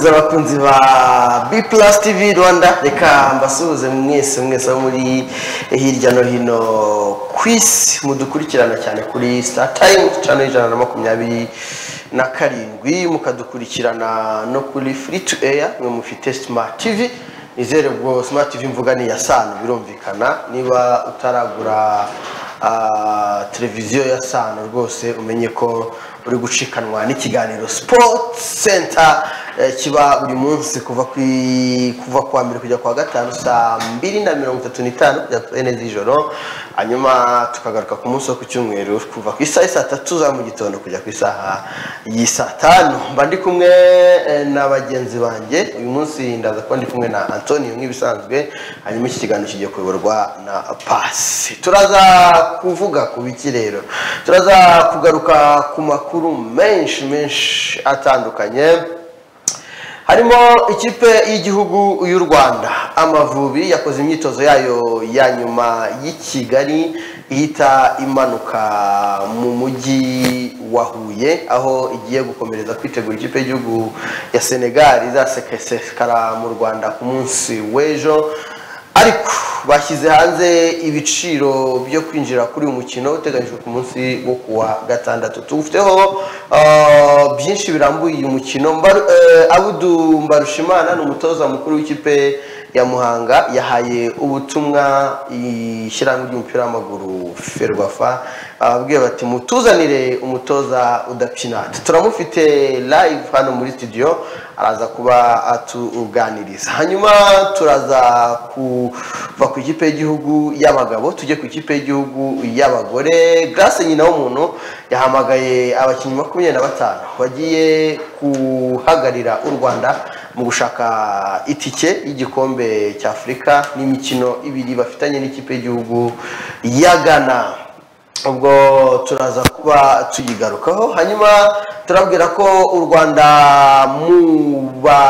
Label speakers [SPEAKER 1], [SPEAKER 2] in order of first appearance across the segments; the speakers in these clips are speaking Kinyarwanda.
[SPEAKER 1] ndabasuhuza abakunzi ba B+ TV Rwanda, reka mbasuhuze mwese muri hirya no hino ku isi mudukurikirana cyane kuri Star Time channel 127, mukadukurikirana no kuri Free to Air mwe mufite Smart TV. Nizere bwo Smart TV mvuga ni ya Sano, birumvikana. Niba utaragura televiziyo ya Sano rwose umenye ko uri gucikanwa n'ikiganiro Sport Center kiba buri munsi kuva kwa mbere kujya kwa gatanu saa 2:35 kujya neza ijoro, hanyuma tukagaruka ku munsi wo ku cyumweru kuva ku isaha 3 za mu gitondo kujya ku isaha y'isa 5. Mba ndi kumwe na bagenzi banjye uyu munsi, ndaza kuba ndi kumwe na Antonio nk'ibisanzwe, hanyuma iki kiganiro kigiye kuyoborwa na Pasi. Turaza kuvuga ku biki rero, turaza kugaruka ku makuru menshi atandukanye, harimo ikipe y'igihugu y'u Rwanda Amavubi yakoze imyitozo yayo ya nyuma y'i Kigali ihita imanuka mu mujyi wa Huye, aho igiye gukomereza kwitegura ikipe y'igihugu ya Senegal izasekara mu Rwanda ku munsi w'ejo. Ariko bashyize hanze ibiciro byo kwinjira kuri uyu mukino uteganyijwe ku munsi wo kuwa gatandatu. Tufiteho byinshi birambuye uyu mukino. Abudu Mbarushimana ni umutoza mukuru w'ikipe ya Muhanga, yahaye ubutumwa ishyirahamwe ry'umupira w'amaguru Ferwafa, ababwiye bati mutuzanire umutoza udapina. Turamufite live hano muri studio, araza kuba atuganiriza. Hanyuma turaza kuva ku ikipe y'igihugu y'abagabo tujye ku ikipe y'igihugu y'abagore. Grace nyina w'umuntu yahamagaye abakinnyi 25 bagiye kuhagarira u Rwanda mu gushaka itike y'igikombe cya Afrika n'imikino ibiri bafitanye n'ikipe y'igihugu ya Ghana. Ubwo turaza kuba tuyigarukaho. Hanyuma turabwira ko u Rwanda mu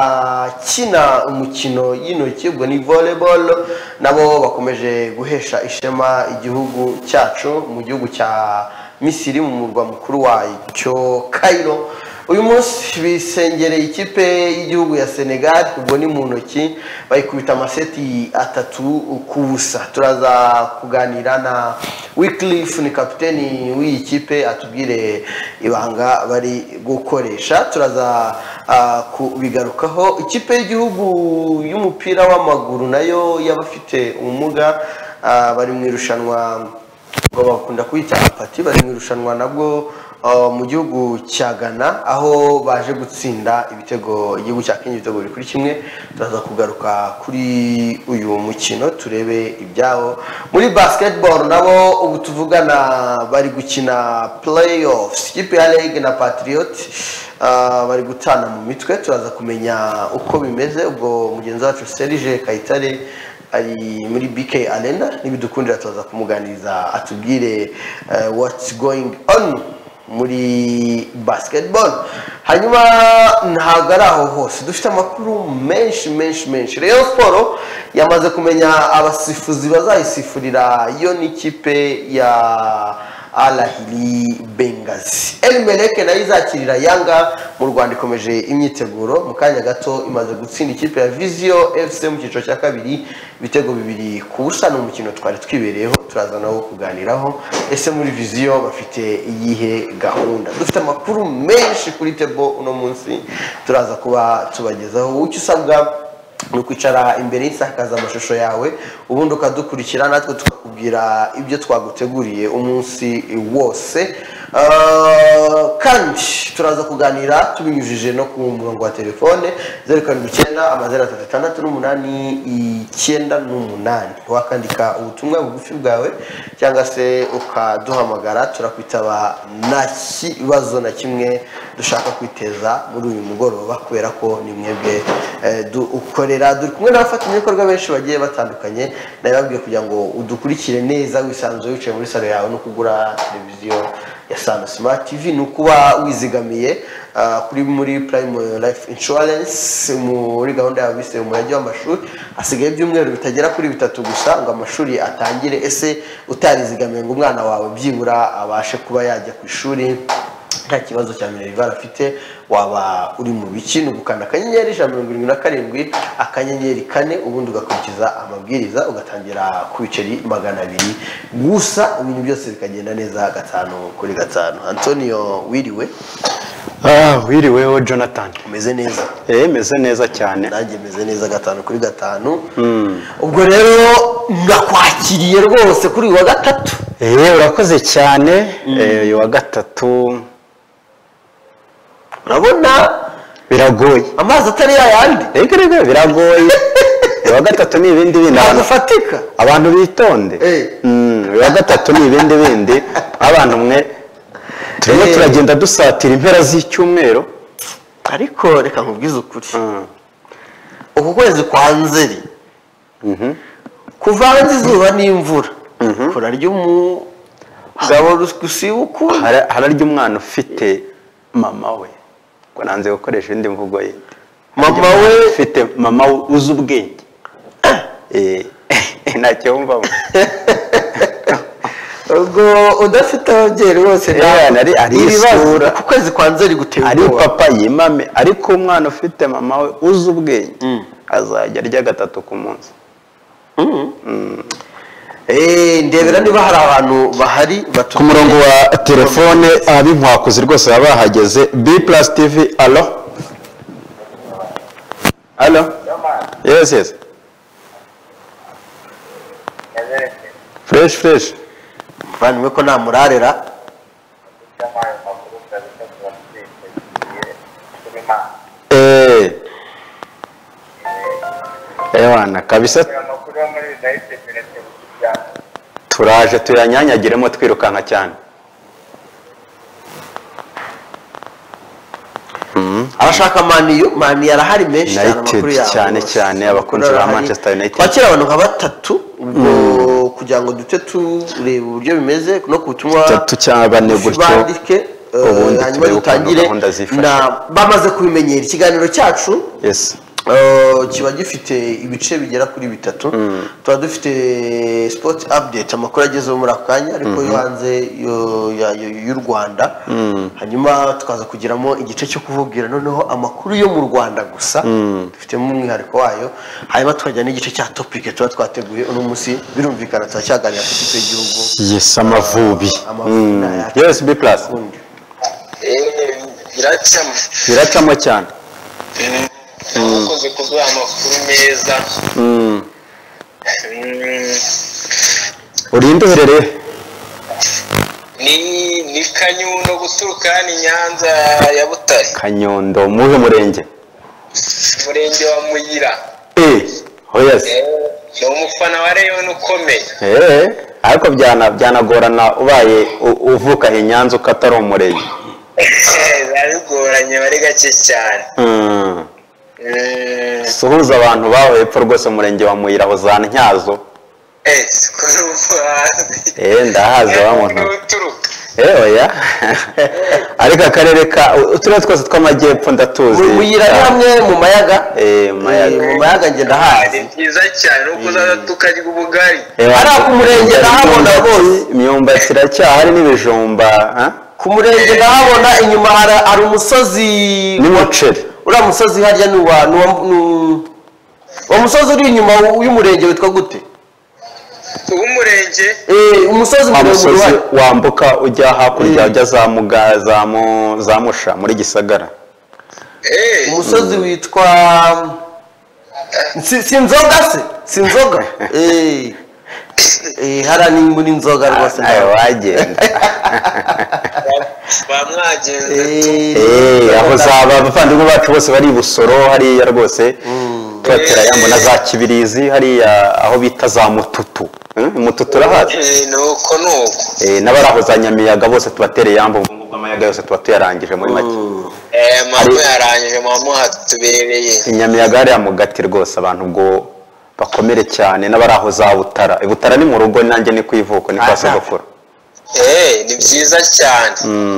[SPEAKER 1] bakina umukino y'intoki, ubwo ni volleyball, nabo bakomeje guhesha ishema igihugu cyacu mu gihugu cya Misiri mu murwa mukuru wacyo Cairo. Uyu munsi bisengereye ikipe y'igihugu ya Senegal, ubwo ni mu ntoki, bayikubita amaseti 3-0. Turaza kuganira na Wycliffe, ni kapiteni w'iyi kipe, atubwire ibanga bari gukoresha. Turaza kubigarukaho. Ikipe y'igihugu y'umupira w'amaguru nayo y'abafite ubumuga bari mu irushanwa, ngo bakunda kwita apati, bari mu irushanwa nabwo mu gihugu cya Ghana, aho baje gutsinda ibitego igihugu cya Kenya ibitego 1-1. Turaza kugaruka kuri uyu mukino turebe ibyaho. Muri basketball nabo ubu tuvugana bari gukina playoffs, ikipe ya League na Patriot bari gutana mu mitwe. Turaza kumenya uko bimeze, ubwo mugenzi wacu Serge Kayitare ari muri BK Arena, nibidukundira turaza kumuganiriza atubwire what's going on muri basketball. Hanyuma ntago ari aho hose, dufite amakuru menshi. Rayon Sport yamaze kumenya abasifuzi bazayisifurira yo n'ikipe ya Al Ahly Benghazi. El Merreikh nayo izakirira Yanga mu Rwanda, ikomeje imyiteguro. Mu kanya gato imaze gutsinda ikipe ya Vision FC mu cyiciro cya kabiri ibitego 2-0. Ni umukino twari twibereyeho, turaza nawo kuganiraho. Ese muri Vision bafite iyihe gahunda? Dufite amakuru menshi kuri tebo uno munsi, turaza kuba tubagezaho. Ucyo usabwa ni ukwicara imbere y'isakaza amashusho yawe, ubundi ukadukurikira, natwe tukakubwira ibyo twaguteguriye umunsi wose. Kandi turaza kuganira tubinyujije no ku murongo wa telefone 0796868998. wakandika ubutumwa bugufi bwawe cyangwa se ukaduhamagara, turakwitaba nta kibazo na kimwe dushaka kwiteza muri uyu mugoroba, kubera ko ni mwebwe dukorera. Duri kumwe n'abafatanyabikorwa benshi bagiye batandukanye, nababwiye kugira ngo udukurikire neza wisanzuye wicaye muri salo yawe no kugura televiziyo ya Sano Smart TV. ni ukuba wizigamiye kuri muri Prime Life Insurance muri gahunda ya bise umurage w'amashuri. Asigaye ibyumweru bitagera kuri 3 gusa ngo amashuri atangire. Ese utarizigamiye ngo umwana wawe byibura abashe kuba yajya ku ishuri, nta kibazo cya minerval afite waba uri mu biki ni ugukanda akanyenyeri 177 akanyenyeri 4 ubundi ugakurikiza amabwiriza ugatangira ku biceri 200 gusa ibintu byose bikagenda neza 5/5. Antonio wiriwe
[SPEAKER 2] wiriweho Jonathan
[SPEAKER 1] umeze neza
[SPEAKER 2] meze neza cyane
[SPEAKER 1] nanjye meze neza 5/5 ubwo rero ndakwakiriye rwose kuri wa gatatu
[SPEAKER 2] urakoze cyane uyu wa gatatu
[SPEAKER 1] urabona
[SPEAKER 2] biragoye
[SPEAKER 1] amazi atari yayandi
[SPEAKER 2] rega biragoye uyu wa gatatu ni ibindi bindi
[SPEAKER 1] afatika
[SPEAKER 2] abantu bitonde uyu wa gatatu ni ibindi bindi abantu mwe turimo turagenda dusatira impera z'icyumweru
[SPEAKER 1] ariko reka nkubwize ukuri uku kwezi kwa Nzeri kuvanze izuba n'imvura kurarya umugabo gusibuku
[SPEAKER 2] hararya umwana ufite mama we ngo nanze gukoresha indi mvugo ye
[SPEAKER 1] mama we
[SPEAKER 2] ufite mama uzi ubwenge ntacyo wumvamo
[SPEAKER 1] ubwo udafite ababyeyi rwose
[SPEAKER 2] ari isura
[SPEAKER 1] ku kwezi kwa Nzeri guteye
[SPEAKER 2] ari papa yimame ariko umwana ufite mama we uzi ubwenge azajya arya 3 ku munsi
[SPEAKER 1] ndebera niba hari abantu bahari
[SPEAKER 2] ku murongo wa telefone ab'inkwakuzi rwose baba bahageze B+ TV allo yes fresh
[SPEAKER 1] muvandimwe ko namurarera
[SPEAKER 2] wana kabisa turaje tuyanyanyagiremo twirukanka cyane
[SPEAKER 1] abashaka mani arahari menshi cyane amakuru
[SPEAKER 2] yabo cyane abakunzi ba Manchester United
[SPEAKER 1] twakira abantu nka 3 kugira ngo dute tureba uburyo bimeze no kutumwa
[SPEAKER 2] tucyabane gutyo
[SPEAKER 1] hanyuma dutangire bamaze kubimenyera ikiganiro cyacu kiba gifite ibice bigera kuri 3 tuba dufite sport update amakuru agezeho muri akanya ariko yo hanze y'u Rwanda hanyuma tukaza kugiramo igice cyo kuvugira noneho amakuru yo mu Rwanda gusa dufitemo umwihariko wayo hanyuma tukajya n'igice cya topic tuba twateguye uno munsi birumvikana turacyganira ku kipe y'igihugu
[SPEAKER 2] Amavubi yes B+ biracamo cyane
[SPEAKER 3] ukoze kuduha amakuru meza
[SPEAKER 2] urinde uherereye
[SPEAKER 3] ni Kanyundo guturuka ni Nyanza ya Butare
[SPEAKER 2] Kanyondo muhe murenge
[SPEAKER 3] wa Muyira
[SPEAKER 2] yes
[SPEAKER 3] ni umufana wa Rayon ukomeye
[SPEAKER 2] ariko byanagorana ubaye uvuka he Nyanza ukatari umurenge
[SPEAKER 3] zabigoranye bari gake cyane
[SPEAKER 2] suhuza abantu bawe hepfo rwose umurenge wa Muyira aho za Ntyazo ndahaza bamuntu oya ariko akarere ka uturere twose tw'amajyepfo ndatuzi
[SPEAKER 1] Muyira ni hamwe mu mayaga mu mayaga nge ndahazi
[SPEAKER 3] ni byiza cyane uko uzaza tukarya ubugari
[SPEAKER 1] ari ku murenge ndahabona bose
[SPEAKER 2] imyumbati iracyahari n'ibijumba
[SPEAKER 1] ku murenge ndahabona inyuma hari umusozi
[SPEAKER 2] n'umuceri
[SPEAKER 1] uriya musozi harya ni uwo musozi uri inyuma y'umurenge witwa gute
[SPEAKER 3] umurenge
[SPEAKER 1] umusozi muremure
[SPEAKER 2] wambuka ujya hakurya ujya za Musha muri Gisagara
[SPEAKER 1] umusozi witwa sinzoga hara ni muri nzoga rwose
[SPEAKER 2] wagenda
[SPEAKER 3] bamwagenze
[SPEAKER 2] aho zaba abavandimwe bacu bose bari Busoro hariya rwose tubatera yambo na za Kibirizi hariya aho bita za Mututu Mututu urahazi
[SPEAKER 3] nuko
[SPEAKER 2] n'abari aho za Nyamiyaga bose tubatereye yambo ubwo amayaga yose tuba tuyarangije muri make
[SPEAKER 3] mama yarangije mama hatubereye
[SPEAKER 2] Nyamiyaga hariya mu gati rwose abantu ubwo bakomere cyane n'abari aho za Butara ni mu rugo nanjye ni kwivuko ni kwa sogokuru
[SPEAKER 3] ni byiza cyane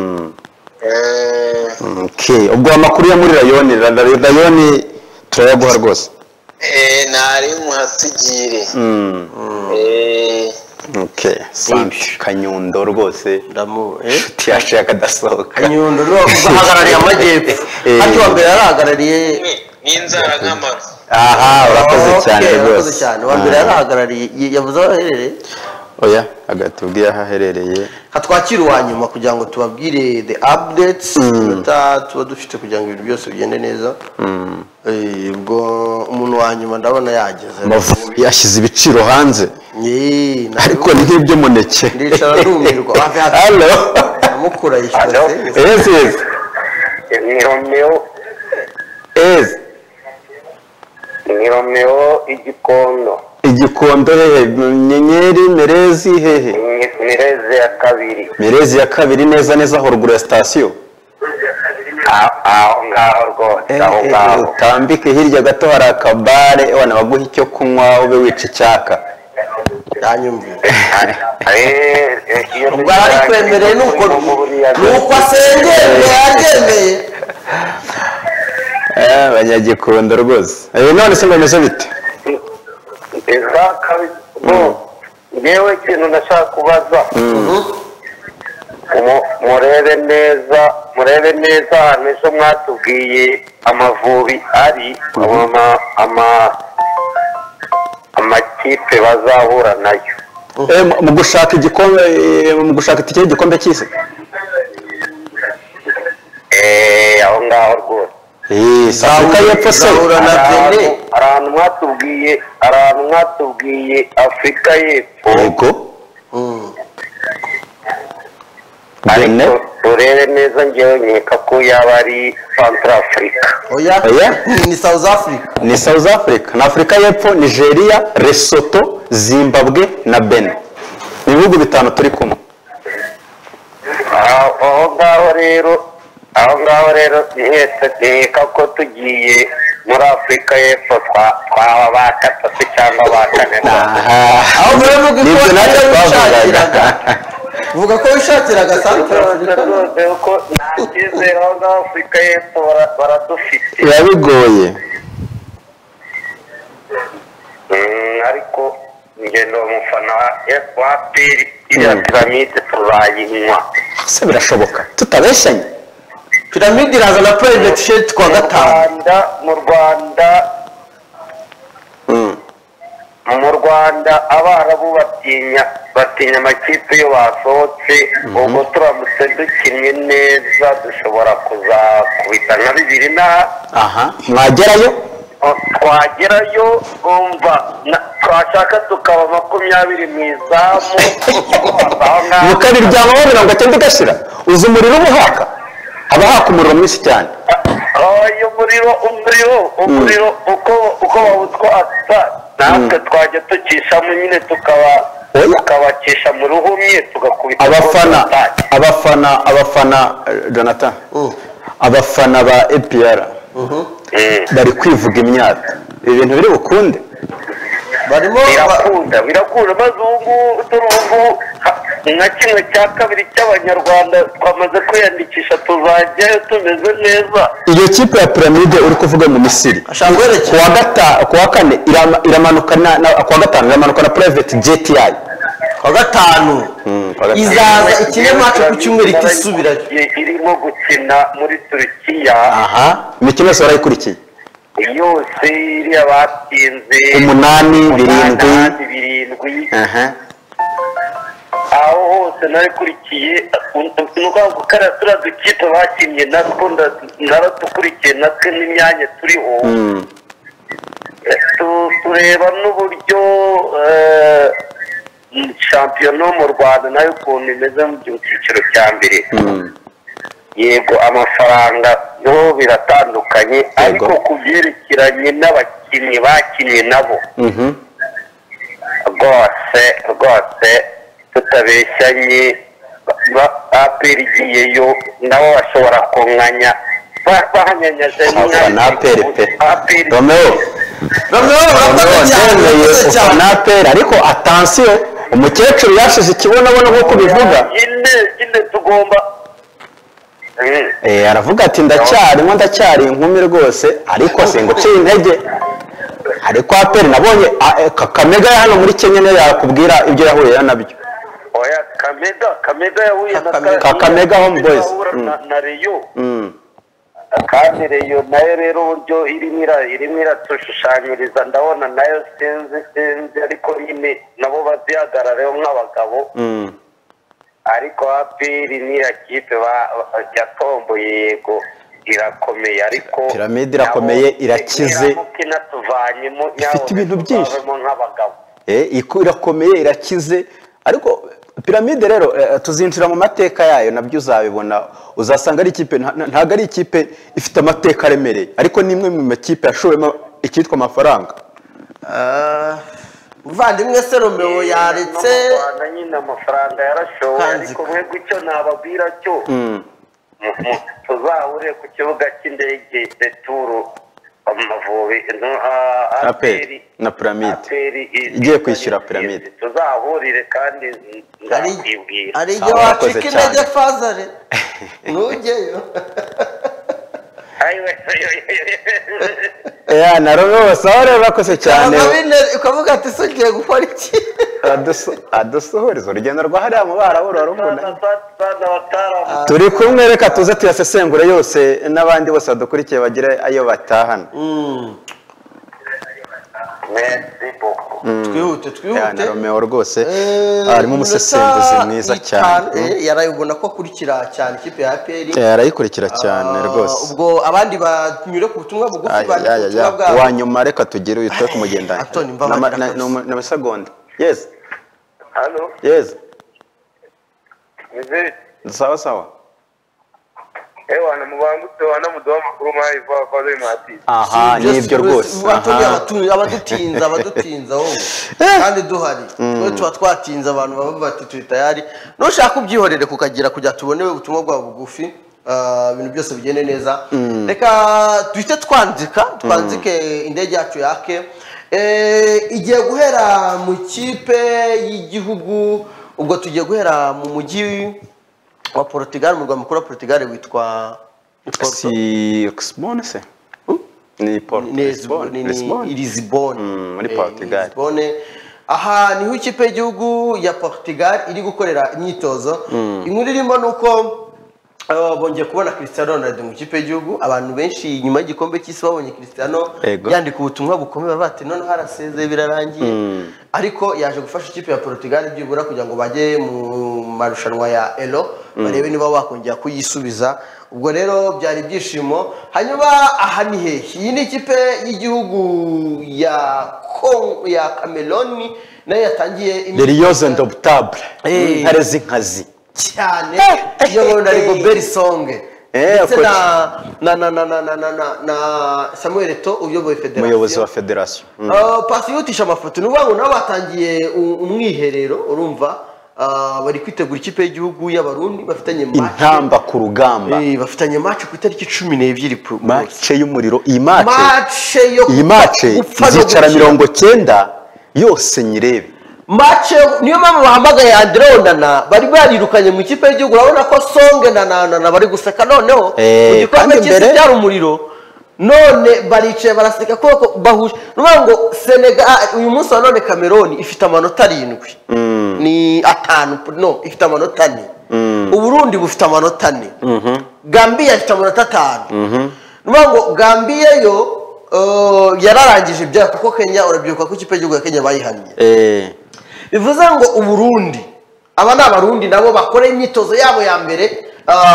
[SPEAKER 2] ubwo amakuru ya muri Rayon turayaguha rwose
[SPEAKER 3] nari muhatugire
[SPEAKER 2] Okay, Santi Kanyundo rwose
[SPEAKER 1] ndamu
[SPEAKER 2] tiyashaka kadasohoka.
[SPEAKER 1] Kanyundo no uhagarariye amajyepfo ati wa mbere arahagarariye
[SPEAKER 3] n'inzara nk'amazi.
[SPEAKER 2] Aha, urakoze cyane
[SPEAKER 1] urakoze
[SPEAKER 2] rwose.
[SPEAKER 1] cyane wa mbere arahagarariye yavuze aho aherereye
[SPEAKER 2] Oya, agatubwiye aho aherereye.
[SPEAKER 1] hatwakira uwa nyuma kugira ngo tubabwire the updates tuba dufite kugira ngo ibintu byose bigende neza ubwo umuntu wa nyuma ndabona yageze
[SPEAKER 2] Amavubi yashyize ibiciro hanze. Ariko ni nk'ibyo muneke.
[SPEAKER 1] ndicara ndumirwa
[SPEAKER 2] Hello.
[SPEAKER 1] amukura yishyura
[SPEAKER 2] Yes, yes.
[SPEAKER 3] Ni Romeo. Ni Romeo Igikondo.
[SPEAKER 2] Igikondo hehe, Nyenyeri, Merezi hehe.
[SPEAKER 3] Mireze ya kabiri.
[SPEAKER 2] Merezi ya kabiri neza neza aho ruguru ya station.
[SPEAKER 3] Aho ngaho rwose aho ngaho.
[SPEAKER 2] Utambike hirya gato hari akabare wana baguha icyo kunywa ube wica icyaka.
[SPEAKER 1] yanyumvira
[SPEAKER 3] Iyo
[SPEAKER 1] ubwo ari kwemereye nuko asengeye yaryemeye
[SPEAKER 2] Abanyagikondo rwose. None se bameze bite?
[SPEAKER 3] ngewe ikintu nashaka kubaza murebe neza ahantu ejo mwatubwiye Amavubi ari amakipe bazahura nayo
[SPEAKER 2] Mu gushaka igikombe mu gushaka itike y'igikombe cy'isi.
[SPEAKER 3] aho ngaho rwose
[SPEAKER 2] Afrika y'Epfo se
[SPEAKER 3] ahantu mwatubwiye Afrika y'Epfo
[SPEAKER 2] yego.
[SPEAKER 3] ariko urebe neza ngewe nkeka ko yaba ari Centrafrica.
[SPEAKER 1] oya ni South Africa
[SPEAKER 2] Ni South Africa na Afrika y'Epfo, Nigeria, Lesotho, Zimbabwe na Benin. Ni ibihugu bitanu turi kumwe.
[SPEAKER 3] aho ngaho rero nkeka ko tugiye muri Afrika y'Epfo twaba bakatatu cyangwa bakane.
[SPEAKER 1] aho muravuga ko wishakiraga vuga ko wishakiraga Centrafrica
[SPEAKER 3] ko ntacyizere aho ngaho Afrika y'Epfo baradufite
[SPEAKER 2] biba bigoye.
[SPEAKER 3] ariko ngendo umufana wa APR iriya piramide tuzayinywa
[SPEAKER 2] Se birashoboka tutabeshanye.
[SPEAKER 1] piramide iraza na private jet kwa gatanu
[SPEAKER 3] mu Rwanda abarabu batinya amakipe yo basohotse ubwo turamutse dukinnye neza dushobora kuzakubita nka 2 na
[SPEAKER 2] Mwagerayo
[SPEAKER 3] twagerayo umva twashaka tukaba 20 mu izamu
[SPEAKER 2] mukabiryamaho 90 ugashira uzi umuriro ubuhaka abahaka umuriro mwinshi cyane.
[SPEAKER 3] umuriro uko bawutwatsa natwe twajya tukishamo nyine tukabakisha mu ruhumye tugakubita
[SPEAKER 2] abafana Jonathan abafana ba APR bari kwivuga imyaka ibintu biri bukunde
[SPEAKER 1] barimo
[SPEAKER 3] birakunda maze ubu nka kimwe cya kabiri cy'abanyarwanda twamaze kwiyandikisha tuzajyayo tumeze neza.
[SPEAKER 2] Iyo kipe ya piramide uri kuvuga mu Misiri kuwa kane iramanuka kuwa gatanu iramanuka na private jet yayo
[SPEAKER 1] kuwa gatanu izaza ikinyamatwi ku cyumweru itisubirayo
[SPEAKER 3] irimo gukina muri Turukiya.
[SPEAKER 2] imikino yose barayikurikiye
[SPEAKER 3] yose iriya batsinze
[SPEAKER 2] 8-7
[SPEAKER 3] aho hose narikurikiye nuko turiya dukipe bakinnye natwo naradukurikiye natwe n'imyanya turiho tureba n'uburyo shampiyona mu Rwanda nayo ukuntu imeze mu cyiciro cya mbere. Yego amafaranga yo biratandukanye ariko ku byerekeranye n'abakinnyi bakinnye nabo rwose tutabeshyanye APR igiyeyo nabo bashobora kunganya bahanyanyaje
[SPEAKER 2] APR Romeo APR ariko attention umukecuru yashize ikibonabona nk'uko bivuga
[SPEAKER 3] nyine tugomba
[SPEAKER 2] aravuga ati ndacyari inkumi rwose ariko singuciye intege ariko aperi nabonye Kakamega ya hano muri Kenya niyo yakubwira ibyo yahuye nabyo.
[SPEAKER 3] Oya Kamega yahuye na
[SPEAKER 2] Kakamega Homeboys
[SPEAKER 3] na Reyo. Kandi Reyo nayo rero uburyo irimo iratushushanyiriza ndabona nayo sinzi ariko nyine nabo bazihagararaho nk'abagabo. Ariko aperi niya kipe yatomboye yego irakomeye ariko
[SPEAKER 2] Piramide irakomeye irakize ifite ibintu byinshi irakomeye irakize ariko Piramide rero tuzinjira mu mateka yayo nabyo uzabibona uzasanga ari ikipe ntago ari ikipe ifite amateka aremereye ariko nimwe mu makipe yashowemo ikitwa amafaranga
[SPEAKER 1] uvandimwe se Romeo yaretse
[SPEAKER 3] nyine amafaranga yarashowe ariko mwebwe icyo nababwira cyo tuzahure ku kibuga cy'indege Beturu Amavubi
[SPEAKER 2] aperi na Piramide igiye kwishyura Piramide
[SPEAKER 3] tuzahurire kandi nzakwibwira
[SPEAKER 1] ari igihe wacika intege Fazare ntugeyo
[SPEAKER 2] na Romeo basahore bakoze cyane
[SPEAKER 1] ukavuga ati se ugiye gukora iki
[SPEAKER 2] adusohoreza urugendo rwa hariya mu Barabu rurabona turi kumwe reka tuze tuyasesengure yose n'abandi bose badukurikiye bagire ayo batahana
[SPEAKER 1] twihute
[SPEAKER 2] na Romeo rwose harimo umusesenguzi mwiza cyane
[SPEAKER 1] yarayibona ko akurikira cyane ikipe ya APR
[SPEAKER 2] yarayikurikira cyane rwose
[SPEAKER 1] ubwo abandi banyure ku butumwa bugufi bwabo
[SPEAKER 2] wanyuma reka tugire uyitwe kumugendana na segonda yes
[SPEAKER 3] Hello.
[SPEAKER 2] Yes.
[SPEAKER 3] Mzee.
[SPEAKER 2] Sawa.
[SPEAKER 3] Wana mubangutse wana mudoha makuru mayi kwa mati.
[SPEAKER 2] Aha, nibyo rwose.
[SPEAKER 1] Abadutinza wowe. Kandi duhari. Twe tuba twatinza abantu baba bati turi tayari. Nushaka ubyihorere kukagira kujya tubone ubutumwa bwa bugufi. Ibintu byose bigende neza. Reka duhite twanzike indege yacu yake. Igiye guhera mu kipe y'igihugu ubwo tugiye guhera mu mujyi wa Portugal mu rwa mukuru wa Portugal witwa
[SPEAKER 2] Lisbon se ni
[SPEAKER 1] Lisbon
[SPEAKER 2] muri Portugal
[SPEAKER 1] aha niho ikipe y'igihugu ya Portugal iri gukorera imyitozo inkuru irimo nuko bongeye kubona Cristiano Ronaldo mu kipe y'igihugu abantu benshi nyuma y'igikombe cy'isi babonye Cristiano yandika ubutumwa bukomeye bati none haraseze birarangiye ariko yaje gufasha ikipe ya Portugal byibura kugira ngo bajye mu marushanwa ya Euro barebe niba bakongera kuyisubiza ubwo rero byari byishimo hanyuma aha ni he iyi ni ikipe y'igihugu ya Cameroon nayo yatangiye
[SPEAKER 2] Lions Indomptables intare z'inkazi
[SPEAKER 1] cyane iyo na Rigobert Song ndetse na Samuel Eto'o uyoboye federation
[SPEAKER 2] umuyobozi wa federation
[SPEAKER 1] pasi yutisha amafoto n'ubango nabo batangiye umwiherero urumva bari kwitegura ikipe y'igihugu y'abarundi bafitanye match
[SPEAKER 2] intamba ku rugamba
[SPEAKER 1] bafitanye match ku itariki 12
[SPEAKER 2] match y'umuriro iyi match
[SPEAKER 1] yo
[SPEAKER 2] zicara 90 yose nyirebe
[SPEAKER 1] match niyo mpamvu bahamagaye Andre Onana bari barirukanye mu ikipe y'igihugu urabona ko Songe na bari guseka noneho mu gikombe cy'isi cyari umuriro none baricaye baraseka koko bahuje nubango Senegal uyu munsi wa none Cameroon ifite amanota 7 ni 5 no ifite amanota 4 Uburundi bufite amanota 4 Gambia ifite amanota 5 nubango Gambia yo yararangije ibya kuko Kenya urabyuka ko ikipe y'igihugu ya Kenya bayihamye bivuze ngo Uburundi aba n'abarundi nabo bakora imyitozo yabo ya mbere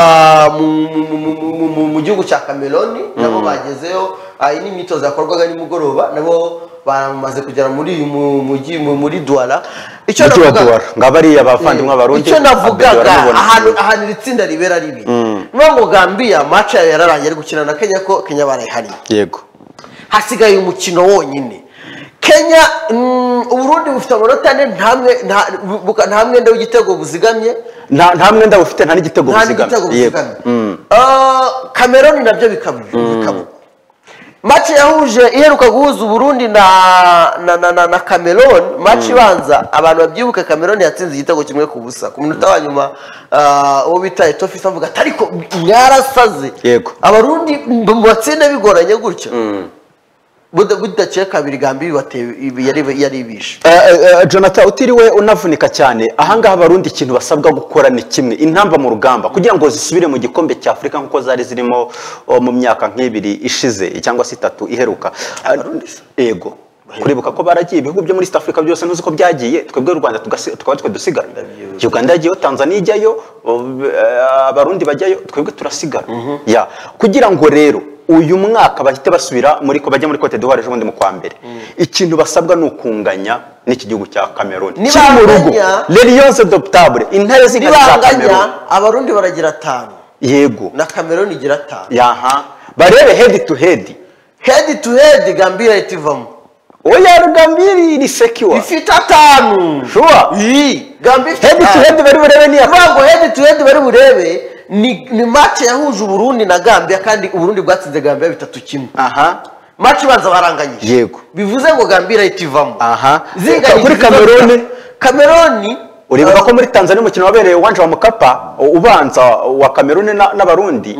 [SPEAKER 1] mu gihugu cya Cameroon nabo bagezeyo iyi ni imyitozo yakorwaga nimugoroba nabo bamaze kugera muri uyu mujyi muri Douala icyo navuga
[SPEAKER 2] ngabari abavandimwe abarundi
[SPEAKER 1] icyo navugaga ahantu itsinda ribera ribi ngo Gambia match yararangiye ari gukina na Kenya ko Kenya barayihari
[SPEAKER 2] yego
[SPEAKER 1] hasigaye umukino wonyine Kenya Uburundi bufite amanota 4 nta mwenda w'igitego buzigamye
[SPEAKER 2] nta mwenda bufite nta n'igitego buzigamye
[SPEAKER 1] Cameroon nabyo bikaba match yahuje iheruka guhuza Uburundi na Cameroon match ibanza abantu babyibuka Cameroon yatsinze igitego kimwe ku busa ku minota wa nyuma uwo bita Etofisa avuga ariko mwarasaze
[SPEAKER 2] yego
[SPEAKER 1] abarundi mu batsinde bigoranye gutyo budaciye kabiri Gambia yari ibishe.
[SPEAKER 2] Jonathan utiriwe unavunika cyane ahangaha abarundi ikintu basabwa gukora ni kimwe intamba mu rugamba kugira ngo zisubire mu gikombe cya Afrika nkuko zari zirimo mu myaka nk'ibiri ishize cyangwa se 3 iheruka. Yego kuribuka ko baragiye ibihugu byo muri East Africa byose ntuzi ko byagiye twebwe u Rwanda tukaba twe dusigara. Uganda yagiye, Tanzania ijyayo, abarundi bajyayo, twebwe turasigara. Ya kugira ngo rero uyu mwaka bahite basubira muri ko bajya muri Cote d'Ivoire ejo bundi mu kwa mbere. Ikintu basabwa n'ukunganya n'iki gihugu cya Cameroon. Kiri mu rugo. Les Lions adoptables intare z'inka za Cameroon.
[SPEAKER 1] Abarundi baragira 5.
[SPEAKER 2] Yego.
[SPEAKER 1] Na Cameroon igira 5.
[SPEAKER 2] Yaha. Barebe head to head.
[SPEAKER 1] Head to head Gambia itivamo.
[SPEAKER 2] Oya Gambia iri secure.
[SPEAKER 1] Ifite 5.
[SPEAKER 2] Sure.
[SPEAKER 1] Gambia
[SPEAKER 2] head to head bari burebe ni
[SPEAKER 1] abago head to head bari burebe ni match yahuje Burundi na Gambia kandi Burundi bwatsinze Gambia 3-1.
[SPEAKER 2] Aha.
[SPEAKER 1] Match banza baranganyije.
[SPEAKER 2] Yego.
[SPEAKER 1] Bivuze ngo Gambia itivamo.
[SPEAKER 2] Aha. Kuri Cameroon uribuka ko muri Tanzania umukino wabereye uwanje wa Mukapa ubanza wa Cameroon n'abarundi.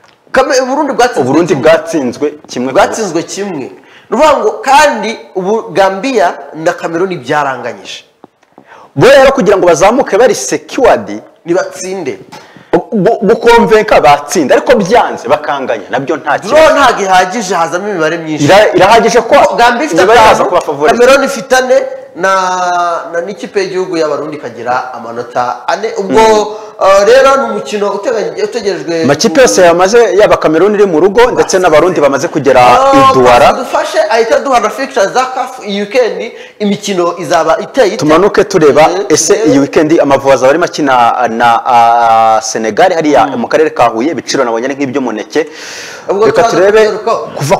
[SPEAKER 2] Burundi bwatsinzwe kimwe. Nuvango kandi ubu Gambia na Cameroon byaranganyije. Bo rero kugira ngo bazamuke bari secured
[SPEAKER 1] nibatsinde.
[SPEAKER 2] Gukonvenka batsinda ariko byanze bakanganya nabyo nta kintu.
[SPEAKER 1] Nta gihagije hazamo imibare myinshi.
[SPEAKER 2] Irahagije ko
[SPEAKER 1] Gambia ifite Cameroon ifite 4 na n'ikipe y'igihugu y'abarundi kagira amanota 4 ubwo rero n'umukino utegerejwe
[SPEAKER 2] makipe yose yamaze yaba Cameroon iri mu rugo ndetse n'abarundi bamaze kugera iduwara
[SPEAKER 1] dufashe ahita duhana fixtures za CAF iyi weekend imikino izaba iteye
[SPEAKER 2] tumanuke tureba ese iyi weekend amavuza bari makina na Senegal hariya mu karere ka Huye biciro nabonye nk'ibyo muneke reka turebe kuva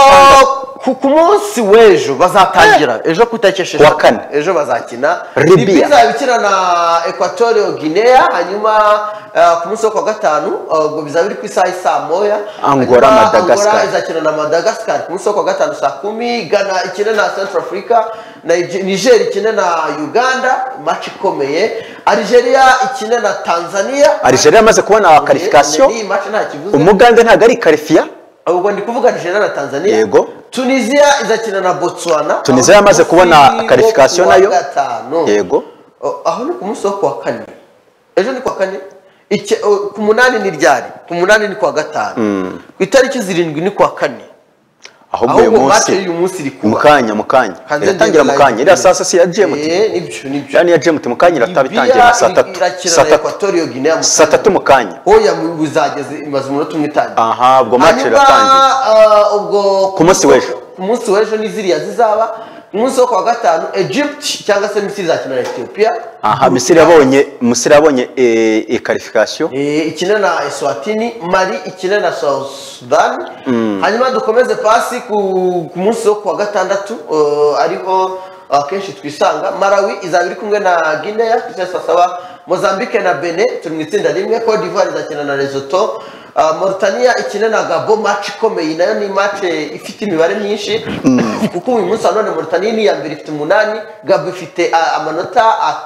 [SPEAKER 1] ku munsi w'ejo bazatangira ejo kutakesheje
[SPEAKER 2] wa kane
[SPEAKER 1] ejo bazakina
[SPEAKER 2] Libya
[SPEAKER 1] bizabikina na Equatorial Guinea hanyuma ku munsi wa gatanu ubwo bizaba biri ku isaha moya
[SPEAKER 2] Angola Madagascar
[SPEAKER 1] izakina na Madagascar ku munsi wa gatanu saa 10 Ghana ikina na Central Africa Niger ikina na Uganda match ikomeye Algeria ikina na Tanzania
[SPEAKER 2] Algeria amaze kubona qualification Umugande ntago ari qualifier
[SPEAKER 1] ubwo ndi kuvuga Nigeria na Tanzania
[SPEAKER 2] yego
[SPEAKER 1] Tunisia izakina na Botswana
[SPEAKER 2] Tunisia yamaze kubona qualification nayo yego
[SPEAKER 1] aho ni ku munsi wa kane ejo ni kwa kane ku munani ni ryari ku munani ni kwa gatanu ku itariki 7 ni kwa kane
[SPEAKER 2] ahubwo uyu munsi iri kuba mukanya iratangira mukanya ira sasa si ya GMT
[SPEAKER 1] nibyo
[SPEAKER 2] yani ya GMT mukanya iratabitangira saa 3
[SPEAKER 1] Equatorial Guinea
[SPEAKER 2] saa 3 mukanya
[SPEAKER 1] oya buzageze imaze umunota umwe itangira
[SPEAKER 2] aha ubwo match iratangira
[SPEAKER 1] ubwo
[SPEAKER 2] ku munsi w'ejo
[SPEAKER 1] ni ziriya zizaba umunsi wa gatanu Egypt cyangwa se Misiri izakina na Ethiopia
[SPEAKER 2] aha Misiri yabonye qualification
[SPEAKER 1] ikina na Eswatini Mali ikina na South Sudan hanyuma dukomeze pasi ku munsi wa gatandatu ariho akenshi twisanga Malawi izabiri kumwe na Guinea sasaba Mozambique na Benin turi mu itsinda rimwe Cote d'Ivoire izakina na Lesotho Mauritania ikina na Gabon match ikomeye nayo ni match ifite imibare myinshi kuko uyu munsi none Mauritania ni ya mbere ifite 8 Gabon ifite amanota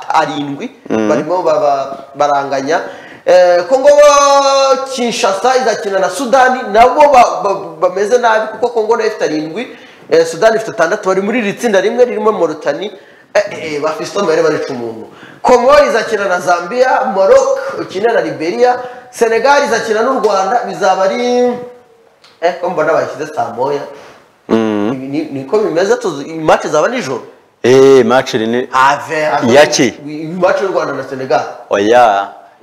[SPEAKER 1] 7 barimo baranganya Kongo Kinshasa izakina na Sudani nabo bameze nabi kuko Kongo nayo ifite 7 Sudani ifite 6 bari muri iri tsinda rimwe ririmo Mauritania bafite mbere bari cumuntu Komoro izakina na Zambia Morocco ikina na Liberia Senegal izakina n'u Rwanda bizaba ari ko mbona bashyize saa moya niko bimeze match zaba nijoro
[SPEAKER 2] match ni
[SPEAKER 1] yaki match y'u Rwanda na Senegal
[SPEAKER 2] oya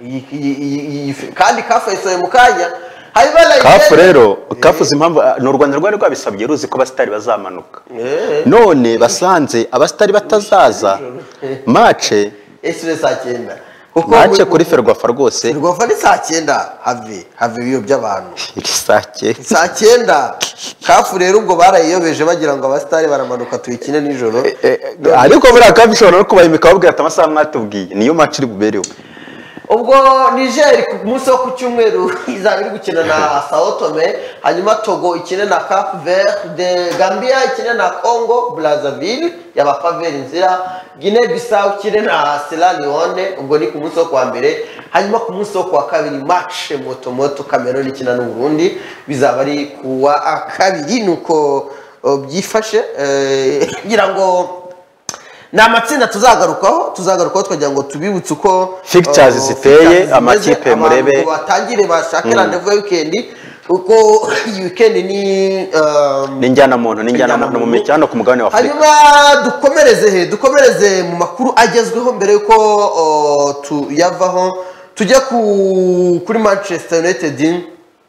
[SPEAKER 1] kandi kafa isoye mukanya
[SPEAKER 2] kafu rero kafuze impamvu n'u Rwanda rwari rwabisabye ruzi ko abasitari bazamanuka none basanze abasitari batazaza match
[SPEAKER 1] ese saa 9
[SPEAKER 2] Mache kuri Ferwafa rwose
[SPEAKER 1] Ferwafa ni saa 9 have biyo by'abantu
[SPEAKER 2] saa
[SPEAKER 1] 9 kafu rero ubwo barayiyobeje bagira ngo abasitari baramanuka tuyikine nijoro
[SPEAKER 2] ariko bura kabishobora no kubayimika babwira ati amasaha mwatubwiye niyo match iri bubereho
[SPEAKER 1] ubwo Niger ku munsi wo ku cyumweru izabiri gukina na Sao Tome hanyuma Togo ikina na Cape Verde Gambia ikina na Congo Brazzaville y'abafaveri nzira Guinea Bissau ikina na Sierra Leone ubwo ni ku munsi wo kwa mbere hanyuma ku munsi wo kwa kabiri match moto Cameroon ikina n'u Burundi bizaba ari kuwa kabiri nuko byifashe ngira ngo ni amatsinda tuzagarukaho twagira ngo tubibutse uko
[SPEAKER 2] Fixtures ziteye, amakipe murebe.
[SPEAKER 1] batangire bashake randevu ya weekend uko iyi weekend ni
[SPEAKER 2] njyana muntu mu mikino ku mugabane wa Afurika.
[SPEAKER 1] Hanyuma dukomereze mu makuru agezweho mbere yuko tuyavaho tujya kuri Manchester United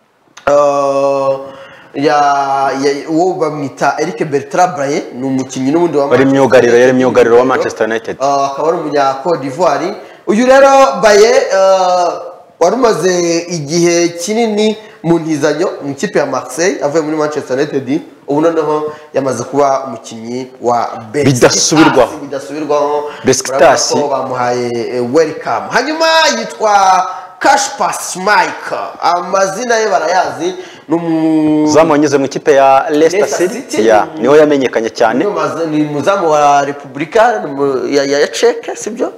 [SPEAKER 1] uwo bamwita Eric Bertrand Braye ni umukinnyi n'ubundi
[SPEAKER 2] yari myugariro wa Manchester United,
[SPEAKER 1] akaba ari umunya Cote d'Ivoire. Uyu rero Braye wari umaze igihe kinini mu ntizanyo mu ikipe ya Marseille avuye muri Manchester United, ubu noneho yamaze kuba umukinnyi wa bidasubirwaho
[SPEAKER 2] Besiktas,
[SPEAKER 1] bamuhaye welcome. Hanyuma yitwa Kasper Schmeichel, amazina ye barayazi,
[SPEAKER 2] zamu wanyuze mu ikipe ya Leicester City, niho yamenyekanye cyane,
[SPEAKER 1] ni muzamu wa Repubulika ya Czech, sibyo?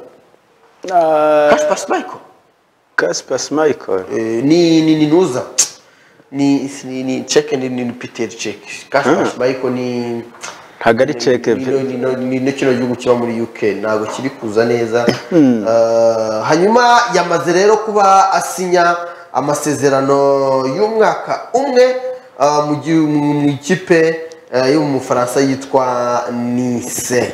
[SPEAKER 1] Kasper Schmeichel ni nuza ni Czech, ni Peter Czech. Kasper Schmeichel ni
[SPEAKER 2] ntabwo ari Czech,
[SPEAKER 1] ni kino gihugu kiba muri UK, ntabwo kiri kuza neza. Hanyuma yamaze rero kuba asinya amasezerano y'umwaka umwe mu ikipe yo mu Faransa yitwa Nice.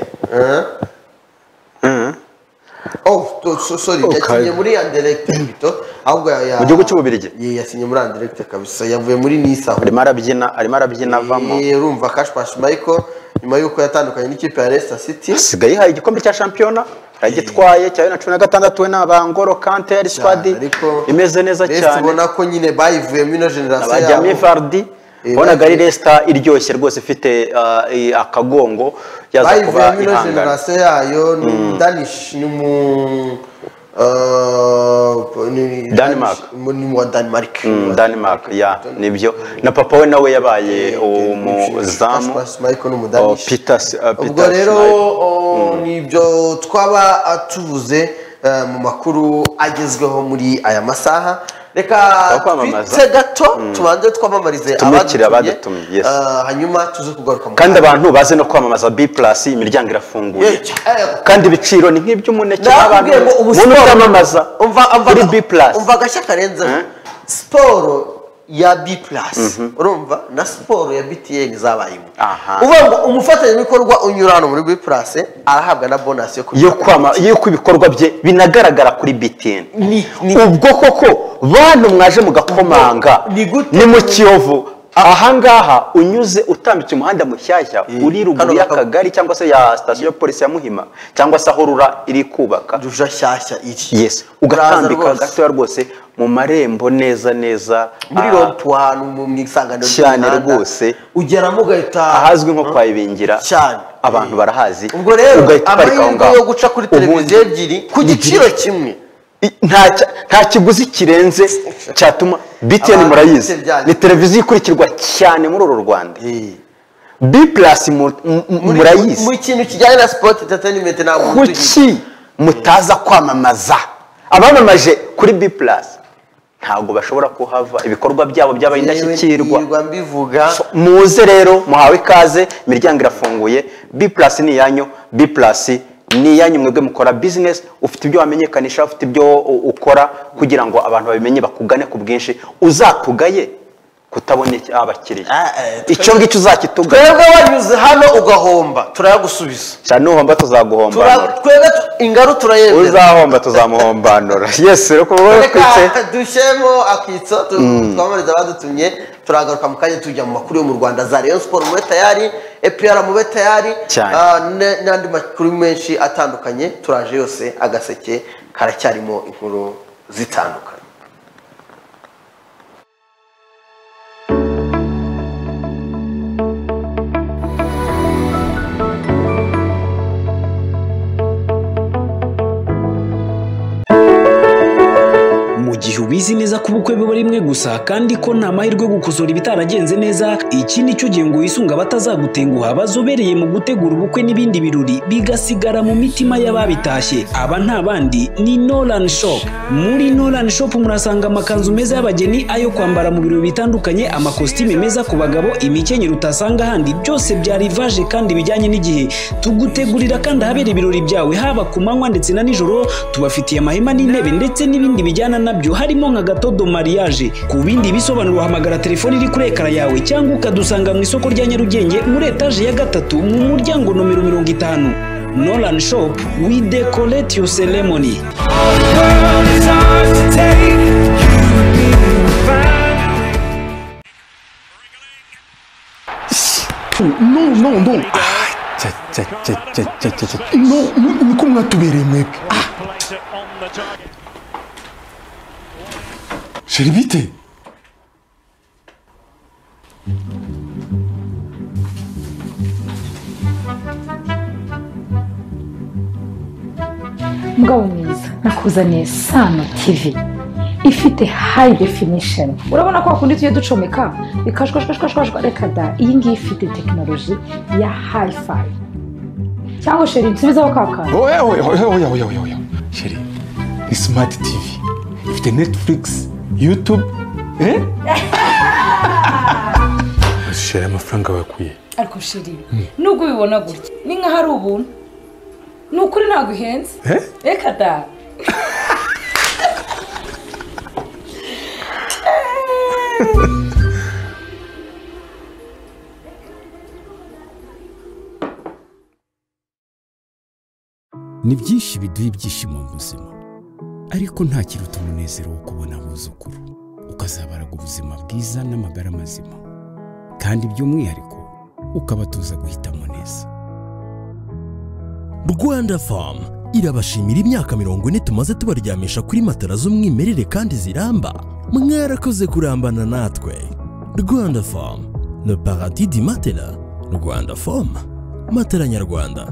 [SPEAKER 1] Yasinye muri Anderlecht ahubwo
[SPEAKER 2] mu gihugu cy'Ububiligi.
[SPEAKER 1] Yasinye muri Anderlecht kabisa, yavuye muri Nice aho
[SPEAKER 2] arimo arabyina avamo.
[SPEAKER 1] Urumva Kasper Schmeichel nyuma yuko yatandukanye n'ikipe ya Leicester City
[SPEAKER 2] asigaye yihaye igikombe cya shampiyona, yagitwaye cya 2016 we n'abangoro Kante yari squad imeze neza cyane,
[SPEAKER 1] ubona ko nyine bayivuyemo ino generation
[SPEAKER 2] ya Jamie Vardy, bonaga ari Leicester iryoshye rwose ifite akagongo yaza kuba ihangana.
[SPEAKER 1] Generation yayo ni Danish, ni mu
[SPEAKER 2] Denmark ya nibyo, na papa we nawe yabaye umuzamu Peter.
[SPEAKER 1] Ubwo rero nibyo twaba tuvuze mu makuru agezweho muri aya masaha. Reka twitse gato tubanze twamamarize
[SPEAKER 2] abadutumye,
[SPEAKER 1] hanyuma tuze kugaruka
[SPEAKER 2] kandi abantu baze no kwamamaza B+ imiryango irafunguye, kandi ibiciro ni nk'iby'umuneke n'abantu umuntu uramamaza kuri B+.
[SPEAKER 1] Umva gashya karenze siporo ya B+, urumva na siporo ya BTN zabayemo. Uvuga ngo umufatanyabikorwa unyura hano muri B+ arahabwa na bonus
[SPEAKER 2] yo ibikorwa bye binagaragara kuri BTN. Ubwo koko bantu mwaje mugakomanga ni mu Kiyovu ahangaha unyuze utambitse umuhanda mushyashya uri ruguru y'akagari cyangwa se ya station ya polisi ya Muhima cyangwa se aho rura iri kubaka
[SPEAKER 1] ruja shyashya iki.
[SPEAKER 2] Yes, ugatambika gato rwose mu marembo neza
[SPEAKER 1] muri Rond-Point mu isanganiro
[SPEAKER 2] cyane rwose,
[SPEAKER 1] ugeramo ugahita
[SPEAKER 2] ahazwi nko kwa Ibingira cyane, abantu barahazi.
[SPEAKER 1] Ubwo rero amahirwe yo guca kuri televiziyo ebyiri ku giciro kimwe,
[SPEAKER 2] nta kiguzi kirenze cyatuma BTN murayizi ni televiziyo ikurikirwa cyane muri uru Rwanda. B+ murayizi
[SPEAKER 1] mu kintu kijyanye na sport entertainment, ntabwo
[SPEAKER 2] kuki mutaza kwamamaza abamamaje kuri B+ ntabwo bashobora kuhava ibikorwa byabo byabaye indashyikirwa. Muze rero muhawe ikaze, imiryango irafunguye. B+ ni yanyu, B+ ni yanyu mwebwe mukora business, ufite ibyo wamenyekanisha, ufite ibyo ukora kugira ngo abantu babimenye bakugane ku bwinshi, uzatugaye kutaboneka abakiriya icyo ngicyo uzakituga.
[SPEAKER 1] Twebwe wanyuze hano ugahomba turayagusubiza
[SPEAKER 2] cyane, uhomba tuzaguhombanura,
[SPEAKER 1] twebwe ingaru turayemera,
[SPEAKER 2] uzahomba tuzamuhombanura. Yes, reko
[SPEAKER 1] twitse dushemo akitso twamariza badutumye. Turagaruka mu kanya tujya mu makuru yo mu Rwanda za Rayon Sport mube tayari, EPR mube tayari, n'andi makuru menshi atandukanye turaje yose, agaseke karacyarimo inkuru zitandukanye.
[SPEAKER 4] mu gihe ubizi neza ko ubukwe buba rimwe gusa kandi ko nta mahirwe yo gukosora ibitaragenze neza, iki ni cyo gihe ngo wisunga abatazagutenguha bazobereye mu gutegura ubukwe n'ibindi birori bigasigara mu mitima y'ababitashye. Aba nta bandi ni Nolan Shop. Muri Nolan Shop murasanga amakanzu meza y'abageni, ayo kwambara mu birori bitandukanye, amakositime meza ku bagabo, imikenyero utasanga ahandi, byose bya rivage kandi bijyanye n'igihe. Tugutegurira kandi ahabera ibirori byawe haba ku manywa ndetse na nijoro. Tubafitiye amahema n'intebe ndetse n'ibindi bijyana nabyo harimo nka gatodo mariage. Ku bindi bisobanuro hamagara telefoni iri kuri ekara yawe cyangwa ukadusanga mu isoko rya Nyarugenge muri etaje ya 3 mu muryango nomero 50. Nolan Shop, we decorate your ceremony.
[SPEAKER 5] Non. Non, niko mwatubereye mwebwe. Sheri bite?
[SPEAKER 6] Mugabo mwiza, nakuzaniye Sano TV ifite high definition. Urabona ko akundi tuye ducomeka bikashwashwashwashwa, reka da, iyi ngiyi ifite technology ya hi-fi. Cyangwa Sheri nsubizaho kakana.
[SPEAKER 5] Oya. Sheri, ni Smart TV. Ifite Netflix, YouTube, Sheri amafaranga bakuye.
[SPEAKER 6] Ariko Sheri, nubwo bibona gutya, ni nka hari ubuntu. Nukuri ntago ihenze. Reka da.
[SPEAKER 7] Ni byinshi biduha ibyishimo mu buzima, ariko nta kiruta umunezero wo kubona abuzukuru ukazabaraga ubuzima bwiza n'amagara mazima, kandi by'umwihariko ukabatuza guhitamo neza.
[SPEAKER 8] Rwanda Farm irabashimira imyaka 40 tumaze tubaryamisha kuri matara z'umwimerere kandi ziramba. Mwarakoze kurambana natwe. Rwanda Farm, le paradis du matela. Rwanda Farm, matela nyarwanda.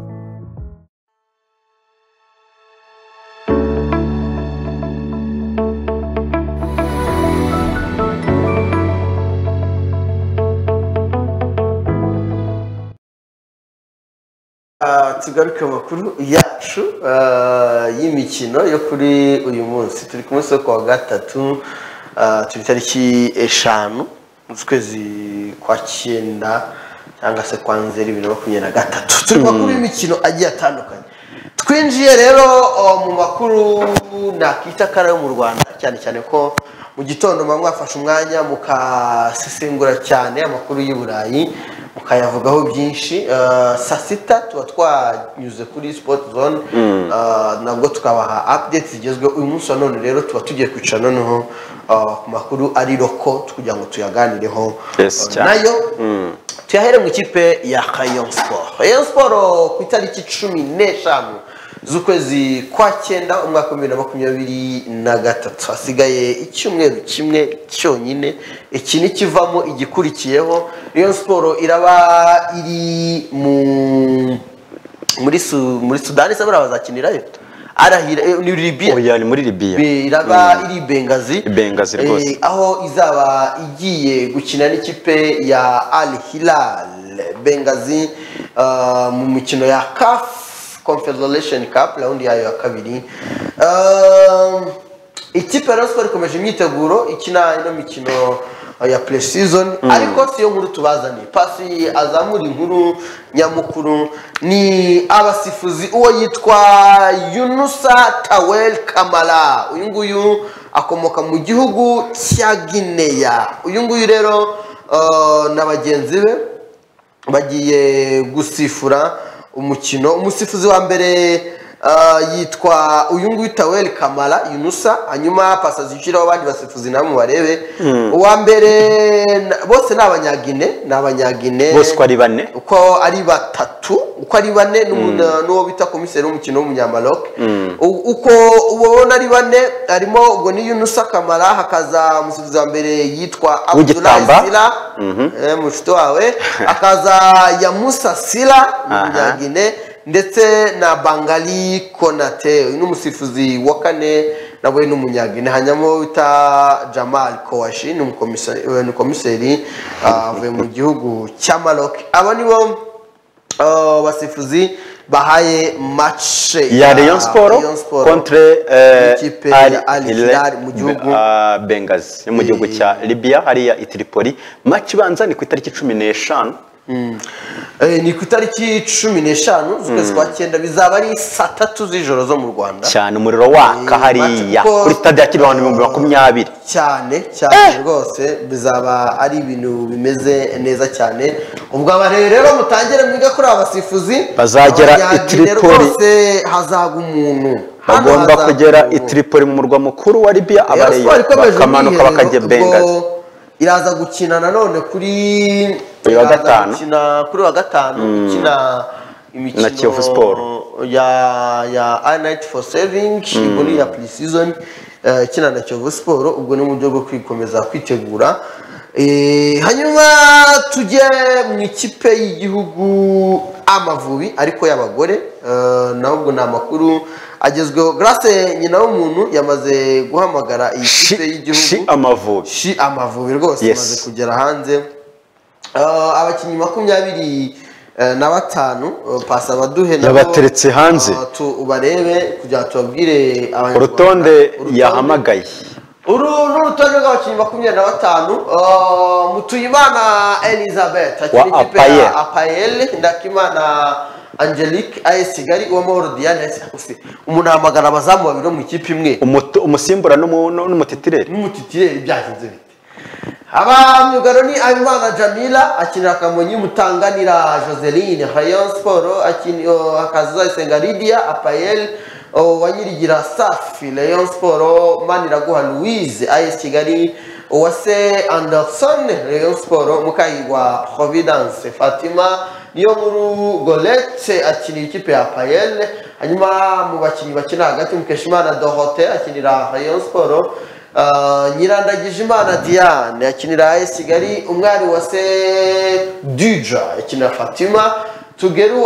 [SPEAKER 1] Tugaruke amakuru yacu y'imikino yo kuri uyu munsi. Turi ku munsi wo kuwa gatatu, turi tariki 5 z'ukwezi kwa 9 cyangwa se kwa Nzeri 2023. Turi makuru y'imikino agiye atandukanye. Twinjiye rero mu makuru nakita kara yo mu Rwanda, cyane ko mu gitondo mwafashe umwanya mukasesengura cyane amakuru y'u Burayi, mukayavugaho byinshi. Saa 6 tuba twanyuze kuri Sport Zone, nabwo tukabaha updates zigezweho. Uyu munsi none rero tuba tugiye kwicara noneho ku makuru ari roko kugira ngo tuyaganireho nayo. Tuyahere mu ikipe ya Rayon Sport. Rayon Sport ku itariki 15 z'ukwezi kwa 9 umwaka 2023, hasigaye icyumweru kimwe cyonyine. Iki ni kivamo igikurikiyeho. Rayon Sport iraba iri muri Sudani, se barabazakinirayo arahira ni Libya.
[SPEAKER 2] Oya, ni muri Libya.
[SPEAKER 1] Iraba iri
[SPEAKER 2] Bengazi rwose,
[SPEAKER 1] aho izaba igiye gukina n'ikipe ya Al Hilal Bengazi mu mikino ya CAF Confederation Cup round yayo ya kabiri. Ikipe ya Sport ikomeje imyiteguro ikina ino mikino ya pre-season, ariko siyo nkuru tubazani. Pasi azamura inkuru nyamukuru ni abasifuzi. Uwo yitwa Yunusa Tawel Kamara, uyu nguyu akomoka mu gihugu cya Guinea. Uyu nguyu rero n'abagenzi be bagiye gusifura umukino. Umusifuzi wa mbere yitwa uyu nguyu Tawel Kamara Yunusa, hanyuma pasa zishiraho abandi basifuzi namwe barebe. Uwa mbere bose n'abanyagine
[SPEAKER 2] bose
[SPEAKER 1] uko ari batatu, uko ari bane n'uwo bita komiseri w'umukino w'umunyamaloc. Uko ubona ari bane harimo ubwo ni Yunusa Kamara, hakaza umusifuzi wa mbere yitwa Abdullah Sila mushito wawe, akaza ya Musa Sila umunyagine, ndetse na Bangali Konate. Uyu n'umusifuzi wa kane nawe n'umunyagine hanyuma wita Jamal Kouachi ni komiseri avuye mu gihugu cya Maroc. Aba nibo basifuzi bahaye match
[SPEAKER 2] ya Rayon Sport contre
[SPEAKER 1] Al Hilal mu gihugu
[SPEAKER 2] Benghazi mu gihugu cya Libya hariya i Tripoli. Match ibanza ni ku itariki 15
[SPEAKER 1] ni ku itariki 15 z'ukwezi kwa 9 bizaba ari saa 3 z'ijoro zo mu Rwanda
[SPEAKER 2] cyane umuriro waka hariya kuri stade ya Kigali 2020
[SPEAKER 1] cyane rwose bizaba ari ibintu bimeze neza cyane. ubwo aba rero mutangire mwiga kuri abasifuzi
[SPEAKER 2] bazagera i Tripoli
[SPEAKER 1] hazaga umuntu
[SPEAKER 2] bagomba kugera i Tripoli mu murwa mukuru wa Libya abareyo bakamanuka bakajya Benghazi.
[SPEAKER 1] Iraza gukina nanone kuri
[SPEAKER 2] wa gatanu
[SPEAKER 1] gukina imikino
[SPEAKER 2] na Kiyovu Sport
[SPEAKER 1] ya A Night for Saving muri ya pre-season kina na Kiyovu Sport. ubwo ni mu buryo bwo kwikomeza kwitegura. Hanyuma tujye mu ikipe y'igihugu Amavubi ariko y'abagore nabwo ni amakuru agezweho. Grace nyina w'umuntu yamaze guhamagara iyi kipe y'igihugu Amavubi rwose yamaze kugera hanze. Abakinnyi 25 pasa baduhe nabo
[SPEAKER 2] yabateretse hanze
[SPEAKER 1] ubarebe kugira tubabwire
[SPEAKER 2] urutonde yahamagaye.
[SPEAKER 1] Uru n'urutonde rw'abakinnyi 25 Mutuyimana Elizabeth akiri ikipe ya Apayel, Ndakimana Angelique AS Kigali, Uwamahoro Diane umuntu ahamagara abazamu babiri mu ikipe imwe
[SPEAKER 2] umusimbura n'umutitireri
[SPEAKER 1] byagenze bite. Abamyugaro ni Abimana Jamila akinira Kamonyi, Mutanganira Joseline Rayon Sport akaza Isenga Lydia Apayel, Wanyirigira Safi Rayon Sport, Maniraguha Louise AS Kigali, Uwase Anderson Rayon Sport, Mukayigwa Providence Fatima, Niyonkuru Golette akinira ikipe ya Apayel. Hanyuma mu bakinnyi bakina hagati Mukeshimana Dorothée akinira Rayon Sport, Nyirandagijimana Diane akinira AS Kigali, umwari Uwase Duja akinira Fatima, Tugeri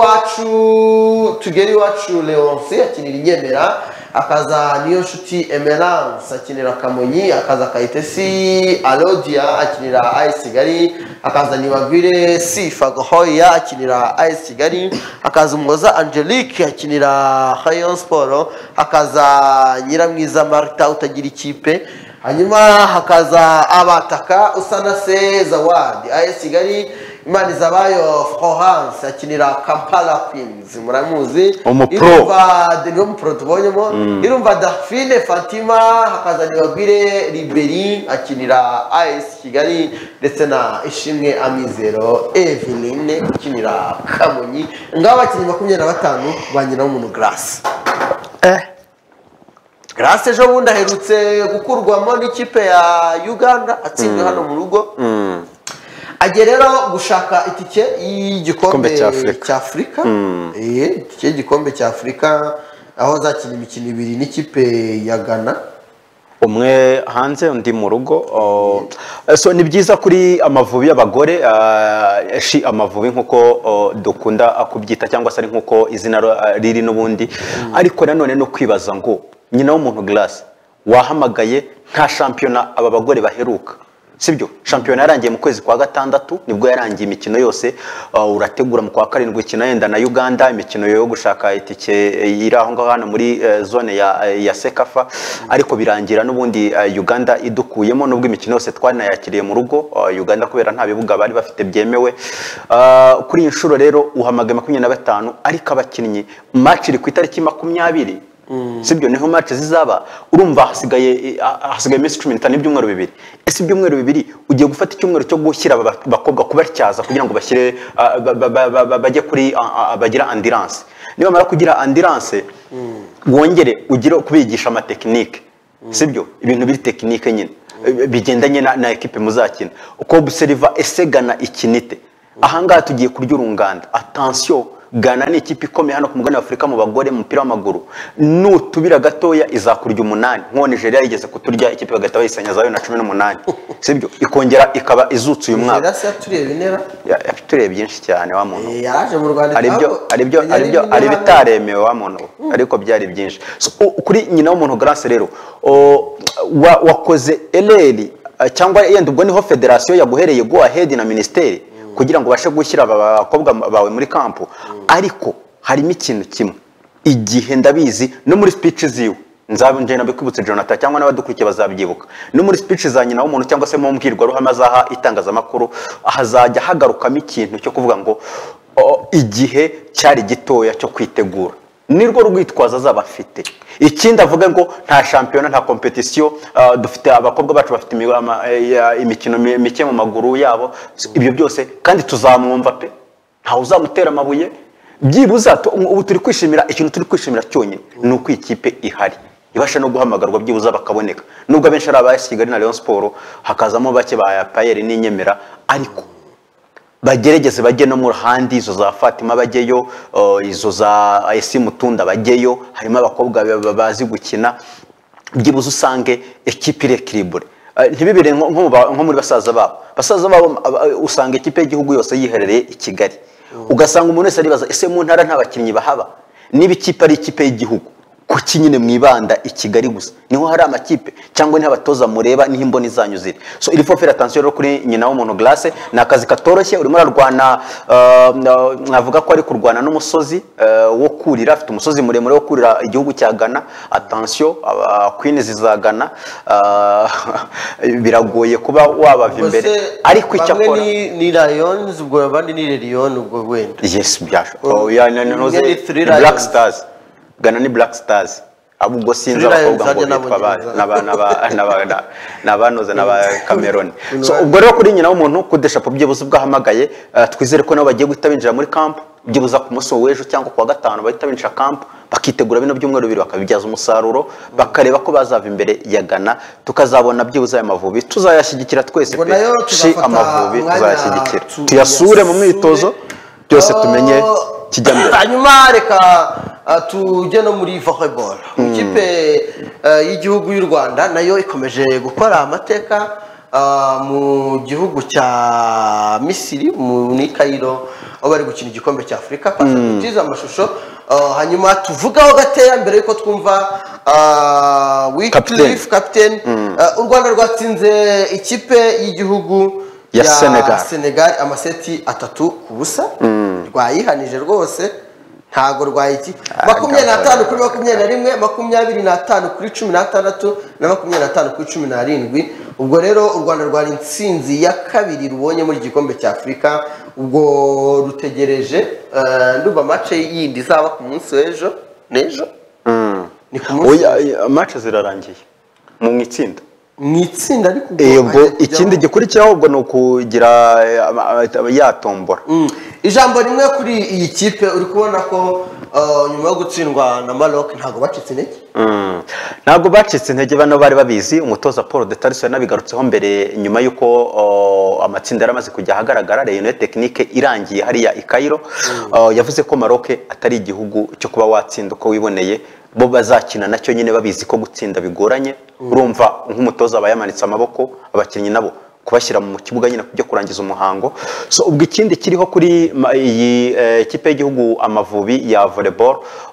[SPEAKER 1] wacu Leonce akinira Inyemera, akaza Niyonshuti Emerance akinira Kamonyi, akaza Kayitesi Alodia akinira AS Kigali, akaza Nibagwire Sifa Gohoya akinira AS Kigali, akaza Umuhoza Angelique akinira Rayon Sport, akaza Nyiramwiza Marta utagira ikipe. Hanyuma hakaza abataka Usanase Zawadi AS Kigali, Imanizabayo Florence akinira Kampala Queens muramuzi umupro tubonyemo. Irumva Daphine Fatima, hakaza Nibagwire Liberi akinira AS Kigali, ndetse na Ishimwe Amizero Eveline akinira Kamonyi. Ngaba abakinnyi 25 banyina umuntu Grace. Grace ejo bundi aherutse gukurwamo n'ikipe ya Uganda atsinzwe hano mu rugo. Agiye rero gushaka itike y'igikombe cya Afurika. Itike y'igikombe cya Afurika aho zakina imikino 2 n'ikipe ya Ghana,
[SPEAKER 2] umwe hanze undi mu rugo. So ni byiza kuri Amavubi y'abagore Amavubi nkuko dukunda akubyita cyangwa se ari nkuko izina riri n'ubundi. Ariko nanone no kwibaza ngo nyina w'umuntu Glace wahamagaye nta shampiyona aba bagore baheruka, sibyo? Shampiyona yarangiye mu kwezi kwa 6 nibwo yarangiye imikino yose. Urategura mu kwa 7 kina yenda na Uganda imikino yo gushaka itike iraho ngaho hano muri zone ya Sekafa, ariko birangira n'ubundi Uganda idukuyemo nubwo imikino yose twanayakiriye mu rugo Uganda kubera nta bibuga bari bafite byemewe. Kuri inshuro rero uhamagaye 25 ariko abakinnyi match iri ku itariki 20 sibyo niho match zizaba. Urumva hasigaye iminsi 15 n'ibyumweru 2. Ese ibyumweru 2 ugiye gufata icyumweru cyo gushyira abakobwa kubatyaza kugira ngo bashyire bajye kuri bagira endurance. Niba mara kugira endurance wongere ugire kubigisha ama technique, sibyo? Ibintu biri technique nyine bigendanye na equipe muzakina uko observa esegana ikinite. Ahangaha tugiye kurya urunganda. Attention Ghana ni ikipe ikomeye hano ku mugabane wa Afurika mu bagore mu mupira w'amaguru, nutubira gatoya izakurya 8 nko Nigeria yigeze kuturya ikipe bagahita bayisanya zayo na 18 sibyo, ikongera ikaba izutse uyu mwaka.
[SPEAKER 1] Nigeria turebe binera
[SPEAKER 2] turebe byinshi cyane wa muntu,
[SPEAKER 1] yaraje mu Rwanda
[SPEAKER 2] ari bitaremewe wa muntu, ariko byari byinshi. So, kuri nyina w'umuntu Grace rero wakoze eleri cyangwa yenda ubwo niho federation yaguhereye go ahead na ministeri kugira ngo bashe gushyira abakobwa bawe muri kampu, ariko harimo ikintu kimwe, igihe ndabizi no muri speech ziwe nje nabikwibutse Jonathan cyangwa n'abadukurikiye bazabyibuka, no muri speech za nyina w'umuntu cyangwa se mu mbwirwaruhame azaha itangazamakuru hazajya hagarukamo ikintu cyo kuvuga ngo igihe cyari gitoya cyo kwitegura, nirwo rwitwaza azaba afite. Ikindi avuga ngo nta shampiyona nta competition, dufite abakobwa bacu bafite imikino mike mu maguru yabo, ibyo byose kandi tuzamwumva pe, nta uzamutera amabuye byibuza. Ubu turi kwishimira ikintu, turi kwishimira cyonyine ni uko ikipe ihari ibasha no guhamagarwa byibuza bakaboneka, nubwo abenshi ari aba Kigali na Rayon Sport hakazamo bake ba Payeri n'inyemera, ariko bagerageze bajye no mu handi, izo za Fatima bajyeyo, izo za Esi Mutunda bajyeyo, harimo abakobwa bazi gukina, byibuze usange ekipe irekiribure, ntibibire nko muri basaza babo usanga ekipe y'igihugu yose yiherereye i Kigali, ugasanga umuntu wese aribaza ese mu ntara nta bakinnyi bahaba, niba ikipe ari ikipe y'igihugu kuki nyine mwibanda i Kigali gusa, niho hari amakipe cyangwa niho abatoza mureba niho imboni zanyu ziri. So il faut faire attention rero kuri nyina w'umuntu Grace, na akazi katoroshye, urimo ararwana, navuga ko ari kurwana n'umusozi wo kurira, afite umusozi muremure wo kurira igihugu cya Ghana. Attention Queen zizagana, biragoye kuba wabava imbere, ariko icyo akora
[SPEAKER 1] ni Lions, ubwo abandi ni Lions, ubwo wenda
[SPEAKER 2] yes byasho Black Stars. Ghana ni Black Stars, abubwo sinzi abakobwa ngo bitwa n'abanoza n'aba Cameroon. So ubwo rero kuri nyina w'umuntu kudeshapo byibuze bwahamagaye, twizere ko nabo bagiye guhita binjira muri camp byibuza ku munsi w'ejo cyangwa ku wa gatanu bahita binjira camp, bakitegura bino byumweru bibiri bakabibyaza umusaruro, bakareba ko bazava imbere ya Ghana, tukazabona byibuze aya Mavubi tuzayashyigikira twese pe, Amavubi tuzayashyigikira, tuyasure mu mwitozo byose tumenye kijya mbere.
[SPEAKER 1] Hanyuma reka tujye no muri volleyball. Ikipe y'igihugu y'u Rwanda nayo ikomeje gukora amateka mu gihugu cya Misiri muri Cairo, aho bari gukina igikombe cya Afurika. Tutiza amashusho hanyuma tuvugaho gateya mbere yuko twumva Wycliffe captain. U Rwanda rwatsinze ikipe y'igihugu ya Senegal amaseti 3-0, rwayihanije rwose, ntago rwayiki 25 kuri 21, 25 kuri 16 na 25 kuri 17. Ubwo rero u Rwanda rwari intsinzi ya kabiri rubonye muri igikombe cya Afurika, ubwo rutegereje nduba match yindi zaba ku munsi w'ejo n'ejo. Ni ku munsi
[SPEAKER 2] match zirarangiye mu itsinda
[SPEAKER 1] mwitsinda, ariko
[SPEAKER 2] ubwo ikindi gikurikiraho ubwo no kugira yatombora.
[SPEAKER 1] Ijambo rimwe kuri iyi kipe, uri kubona ko nyuma yo gutsindwa na Maroc ntago bacitse intege.
[SPEAKER 2] Ntago bacitse intege, bano bari babizi. Umutoza Paul de Tarso yanabigarutseho mbere nyuma yuko amatsinda yaramaze kujya ahagaragara, Reunion Technique irangiye hariya i Cairo. Yavuze ko Maroc atari igihugu cyo kuba watsinda uko wiboneye, bo bazakina nacyo nyine babizi ko gutsinda bigoranye. Urumva nk'umutoza abayamanitse amaboko, abakinnyi nabo kubashyira mu kibuga nyine kujya kurangiza umuhango. So ubwo ikindi kiriho kuri iyi kipe y'igihugu Amavubi ya volleyball,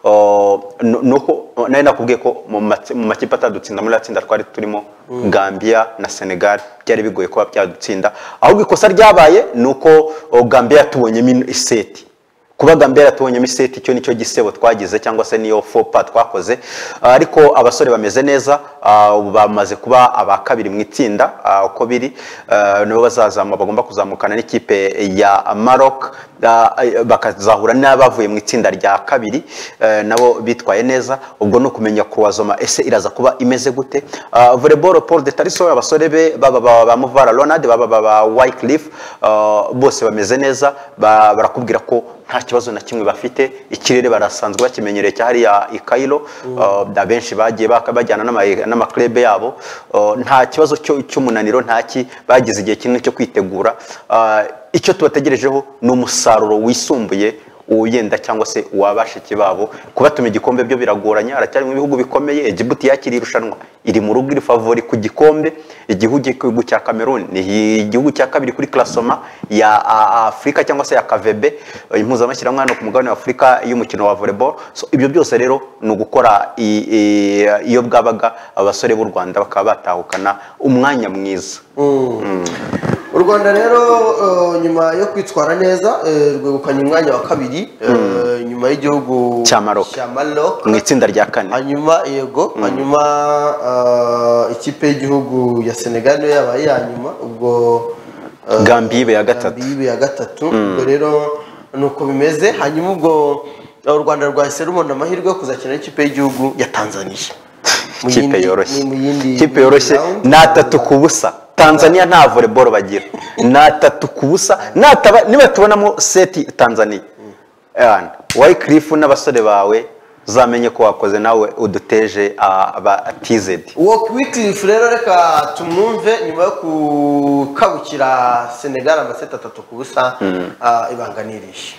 [SPEAKER 2] nuko nayo nakubwiye ko mu makipe atadutsinda muri atsinda twari turimo Gambia na Senegal, byari bigoye kuba byadutsinda, ahubwo ikosa ryabaye nuko Gambia yatubonyemo iseti. Kuba Gambia yatubonyemo iseti cyo nicyo gisebo twagize, cyangwa se niyo fopa twakoze, ariko abasore bameze neza, bamaze kuba aba kabiri mu itsinda uko biri, nibo bazazama bagomba kuzamukana n'ikipe ya Maroc, bakazahura n'abavuye mu itsinda rya kabiri nabo bitwaye neza. Ubwo no kumenya kuwazoma ese iraza kuba imeze gute. Volleyball Paul de Tarso, abasore be baba ba Muvara Ronald, baba ba Wycliffe, bose bameze neza, barakubwira ko nta kibazo na kimwe bafite. Ikirere barasanzwe bakimenyereye cyahariya i Cairo, abenshi bagiye bajyana n'amaklebe yabo, nta kibazo cy'umunaniro ntaki, bagize igihe kinini cyo kwitegura. Icyo tubategerejeho ni umusaruro wisumbuye uyenda cyangwa se uwabashiki babo kubatuma igikombe byo biragoranye aracyari mu bihugu bikomeye Djibouti yakiriye irushanwa iri mu rugo iri favori ku gikombe igihugu cya Cameroon ni igihugu cya kabiri kuri klasoma ya Afrika cyangwa se ya KVB impuzamashyirahamwe hano ku mugabane wa Afrika y'umukino wa volleyball so ibyo byose rero ni ugukora iyo bwabaga abasore b'u Rwanda bakaba batahukana umwanya mwiza
[SPEAKER 1] u Rwanda rero nyuma yo kwitwara neza rwegukanye umwanya wa kabiri nyuma y'igihugu
[SPEAKER 2] cya Maroc mu itsinda rya kane
[SPEAKER 1] hanyuma hanyuma ikipe y'igihugu ya Senegal niyo yabaye ya nyuma ubwo
[SPEAKER 2] Gambie ya gatatu ubwo rero nuko bimeze hanyuma ubwo u Rwanda rwahise rubona amahirwe yo kuzakina n'ikipe y'igihugu ya Tanzania ikipe yoroshye ni 3-0 Tanzania nta volleyball bagira ni 3-0 niba tubonamo seti Tanzania Wycliffe n'abasore bawe uzamenye ko wakoze nawe uduteje aba TZ
[SPEAKER 1] Wycliffe rero reka tumwumve nyuma yo kukabukira Senegal amaseti 3-0 ibanganirisha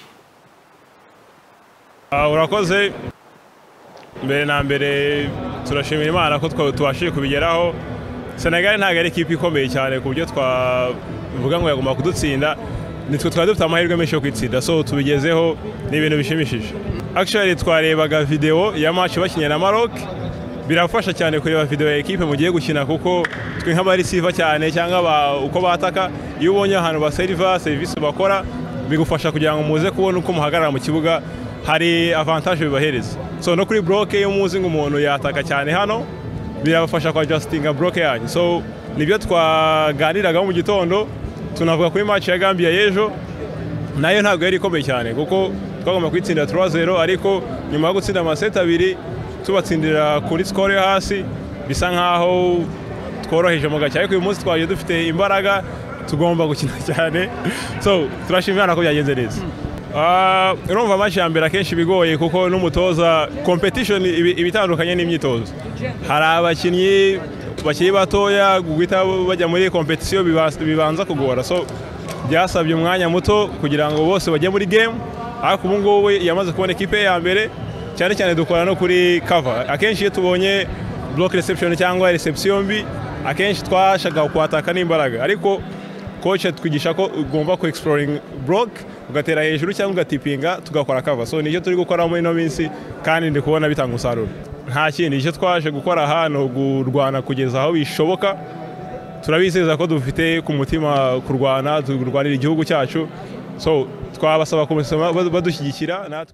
[SPEAKER 9] urakoze mbere na mbere turashimira Imana ko twabashije kubigeraho Senegal ntabwo ari ikipe ikomeye cyane ku buryo twavuga ngo yagomba kudutsinda nitwe twari dufite amahirwe menshi yo kwitsinda so tubigezeho ni ibintu bishimishije actually twarebaga video ya match bakinnye na Maroc birafasha cyane kureba video ya equipe mugiye gukina kuko twe nk'abari receiver cyane cyangwa uko bataka iyo ubonye ahantu ba service bakora bigufasha kugira ngo muze kubona uko muhagarara mu kibuga hari avantage bibahereza so no kuri block yo muzi ngo umuntu yataka cyane hano birabafasha kwa adjustinga block yanyu so nibyo twaganiraga mu gitondo tunavuga kuri match ya Gambia y'ejo nayo ntabwo yari ikomeye cyane kuko twagomba kwitsinda 3-0 ariko nyuma yo gutsinda amaseti 2 tubatsindira kuri score yo hasi bisa nkaho tworoheje mu gace ariko uyu munsi twaje dufite imbaraga tugomba gukina cyane so turashimira ko byagenze neza urumva match ya mbere akenshi bigoye kuko n'umutoza competition ibitandukanye n'imyitozo hari abakinnyi bakiri batoya guhita bajya muri competition bibanza kugora so byasabye umwanya muto kugira ngo bose bajye muri game ariko ubu ngubu yamaze kubona equipe ya mbere cyane cyane dukora no kuri cover akenshi iyo tubonye block reception cyangwa reception mbi akenshi twashaka kwataka n'imbaraga ariko coach twigisha ko ugomba ku exploring block ugatera hejuru cyangwa ugatipinga tugakora cover so nicyo turi gukora muri no minsi kandi ndi kubona bitanga umusaruro nta kindi icyo twaje gukora hano kurwana kugeza aho bishoboka turabizeza ko dufite ku mutima kurwana turwanira igihugu cyacu so twabasaba kumusoma badushyigikira natwe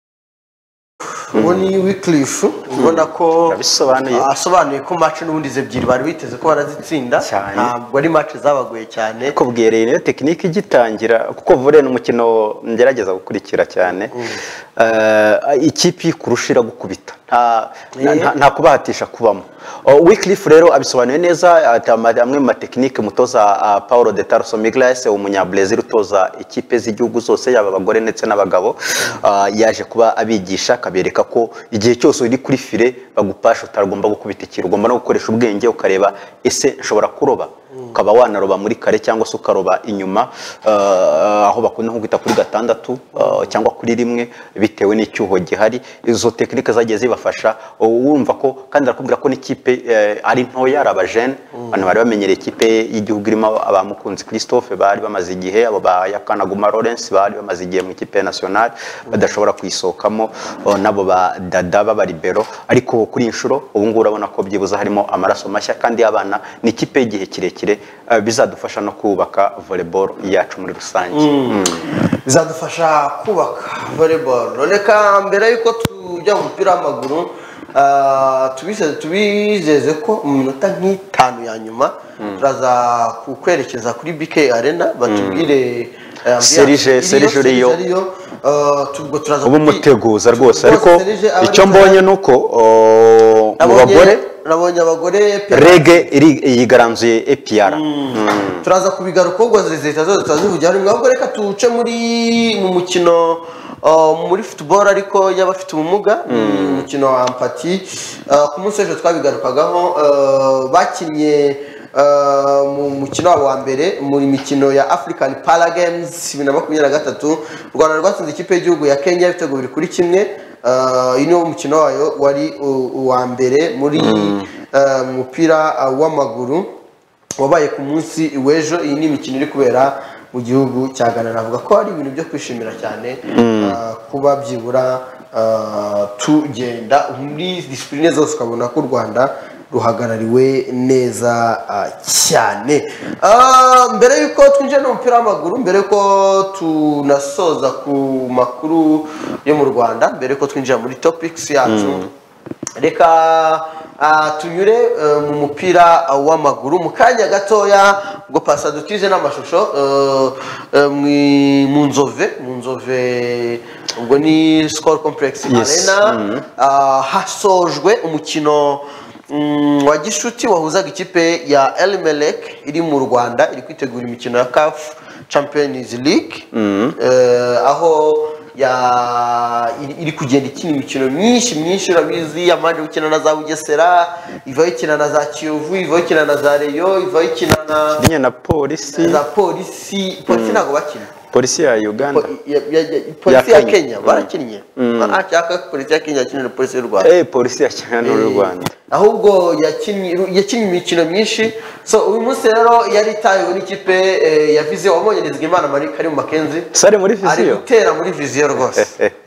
[SPEAKER 1] ubu ni Wycliffe ubona ko asobanuye ko match n'ubundi ebyiri bari biteze ko barazitsinda ntabwo ari match zabagoye cyane
[SPEAKER 2] ko bwereye niyo tekinike igitangira kuko volley n'umukino ngerageza gukurikira cyane ikipe kurushira gukubita nta kubahatisha kubamo Wycliffe rero abisobanuye neza amwe mu tekinike mutoza Paulo de Tarso Miglas umunyabrazil utoza ikipe z'igihugu zose yaba abagore ndetse n'abagabo yaje kuba abigisha kabereka ko igihe cyose uri kuri file bagupasha utagomba gukubita ikiro ugomba no gukoresha ubwenge ukareba ese nshobora kuroba ukaba wanaroba muri kare cyangwa se ukaroba inyuma aho bakunda nko kwita kuri 6 cyangwa kuri 1 bitewe n'icyuho gihari izo tekinike zagiye zibafasha wumva ko kandi arakubwira ko n'ikipe ari ntoya arabajene abantu bari bamenyereye ikipe y'igihugu irimo abamukunzi Christophe bari bamaze igihe abo ba Yakanaguma Lawrence bari bamaze igihe mu ikipe nationale badashobora kwisokamo nabo ba Dada baba libero ariko kuri inshuro ubu ngura urabona ko byibuza harimo amaraso mashya kandi abana ni ikipe y'igihe kirekire bizadufasha no kubaka volleyball yacu muri rusange
[SPEAKER 1] bizadufasha kubaka volleyball reka mbere yuko tujya mu mupira w'amaguru tubizeze ko mu minota nk'itanu ya nyuma turaza kukwerekeza kuri BK Arena batubwire
[SPEAKER 2] Serge Riyo ubu muteguza rwose ariko icyo mbonye nuko mu bagore
[SPEAKER 1] nabonye abagore
[SPEAKER 2] rege yigaranzuye APR
[SPEAKER 1] turaza kubigaruka ubwo leta zose tuzazivugira rimwe ahubwo reka tuce mu mukino muri football ariko y'abafite ubumuga umukino wa ampati ku munsi w'ejo twabigarukagaho bakinnye mu mukino wabo wa mbere muri mikino ya African Para Games 2023 u Rwanda rwatsinze ikipe y'igihugu ya Kenya ibitego 2-1. Iyi niwo mukino wayo wari uwa mbere muri umupira w'amaguru wabaye ku munsi w'ejo. Iyi ni imikino iri kubera mu gihugu cya Ghana. Navuga ko ari ibintu byo kwishimira cyane kuba byibura tugenda muri disipurine zose ukabona ko u Rwanda ruhagarariwe neza cyane. Mbere yuko twinjira no mupira w'amaguru, mbere yuko tunasoza ku makuru yo mu Rwanda, mbere yuko twinjira muri topics yacu, reka tunyure mu mupira w'amaguru mu kanya gatoya ngo pasa dutize n'amashusho mu Nzove ubwo ni Skol Complex Arena. Hasojwe umukino wa gishuti wahuzaga ikipe ya El Merreikh iri mu Rwanda iri kwitegura imikino ya CAF Champions League, aho iri kugenda ikina imikino myinshi urabizi, amanje gukina na za Bugesera, ivaho ikina na za Kiyovu, ivaho ikina na za Rayon, ivaho ikina
[SPEAKER 2] na polisi
[SPEAKER 1] ntabwo bakina.
[SPEAKER 2] Polisi ya Uganda,
[SPEAKER 1] polisi ya Kenya barakinnye. Cyaka polisi ya Kenya yakinira polisi y'u Rwanda.
[SPEAKER 2] Polisi ya Kenya n'u Rwanda.
[SPEAKER 1] Ahubwo yakinnye imikino myinshi. So uyu munsi rero yari itahiwe n'ikipe ya Vision. Wabonye Nizigimana Marie Karim Mackenzie
[SPEAKER 2] sare muri Vision,
[SPEAKER 1] ari gutera muri Vision rwose.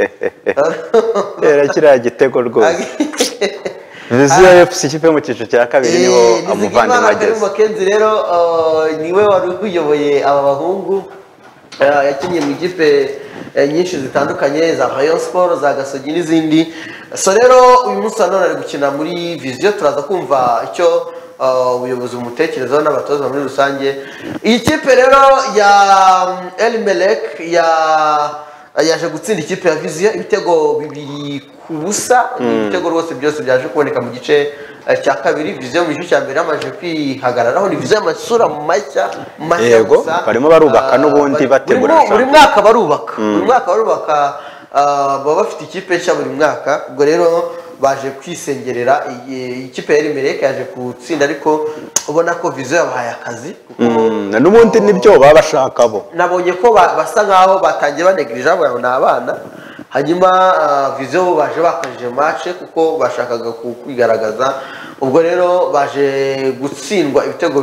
[SPEAKER 2] Era kiriya gitego rwose. Vision FC ikipe mu cyiciro cya kabiri niho amuvandimwe ageze.
[SPEAKER 1] Karim Mackenzie rero niwe wari uyoboye aba bahungu. Yakinnye mu ikipe nyinshi zitandukanye za Rayon Sport, za Gasogi n'izindi. So rero uyu munsi nanone ari gukina muri Vision. Turaza kumva icyo ubuyobozi bumutekerezaho n'abatoza muri rusange. Iyi kipe rero ya El Merreikh yaje gutsinda ikipe ya Vision ibitego 2-0. Ibitego rwose byose byaje kuboneka mu gice cya kabiri. Vision mu gice cya mbere amaje kwihagararaho. Ni Vision amasura mashya
[SPEAKER 2] yego, barimo barubaka n'ubundi bategura
[SPEAKER 1] buri mwaka barubaka baba bafite ikipe nshya buri mwaka. Ubwo rero baje kwisengerera ikipe ya El Merreikh yaje gutsinda, ariko ubona ko Vision yabahaye akazi
[SPEAKER 2] n'ubundi nibyo baba bashaka bo.
[SPEAKER 1] Nabonye ko basa nkaho batangiye banegirije abo n'abana, hanyuma Vision baje bakajije match kuko bashakaga kwigaragaza. Ubwo rero baje gutsindwa ibitego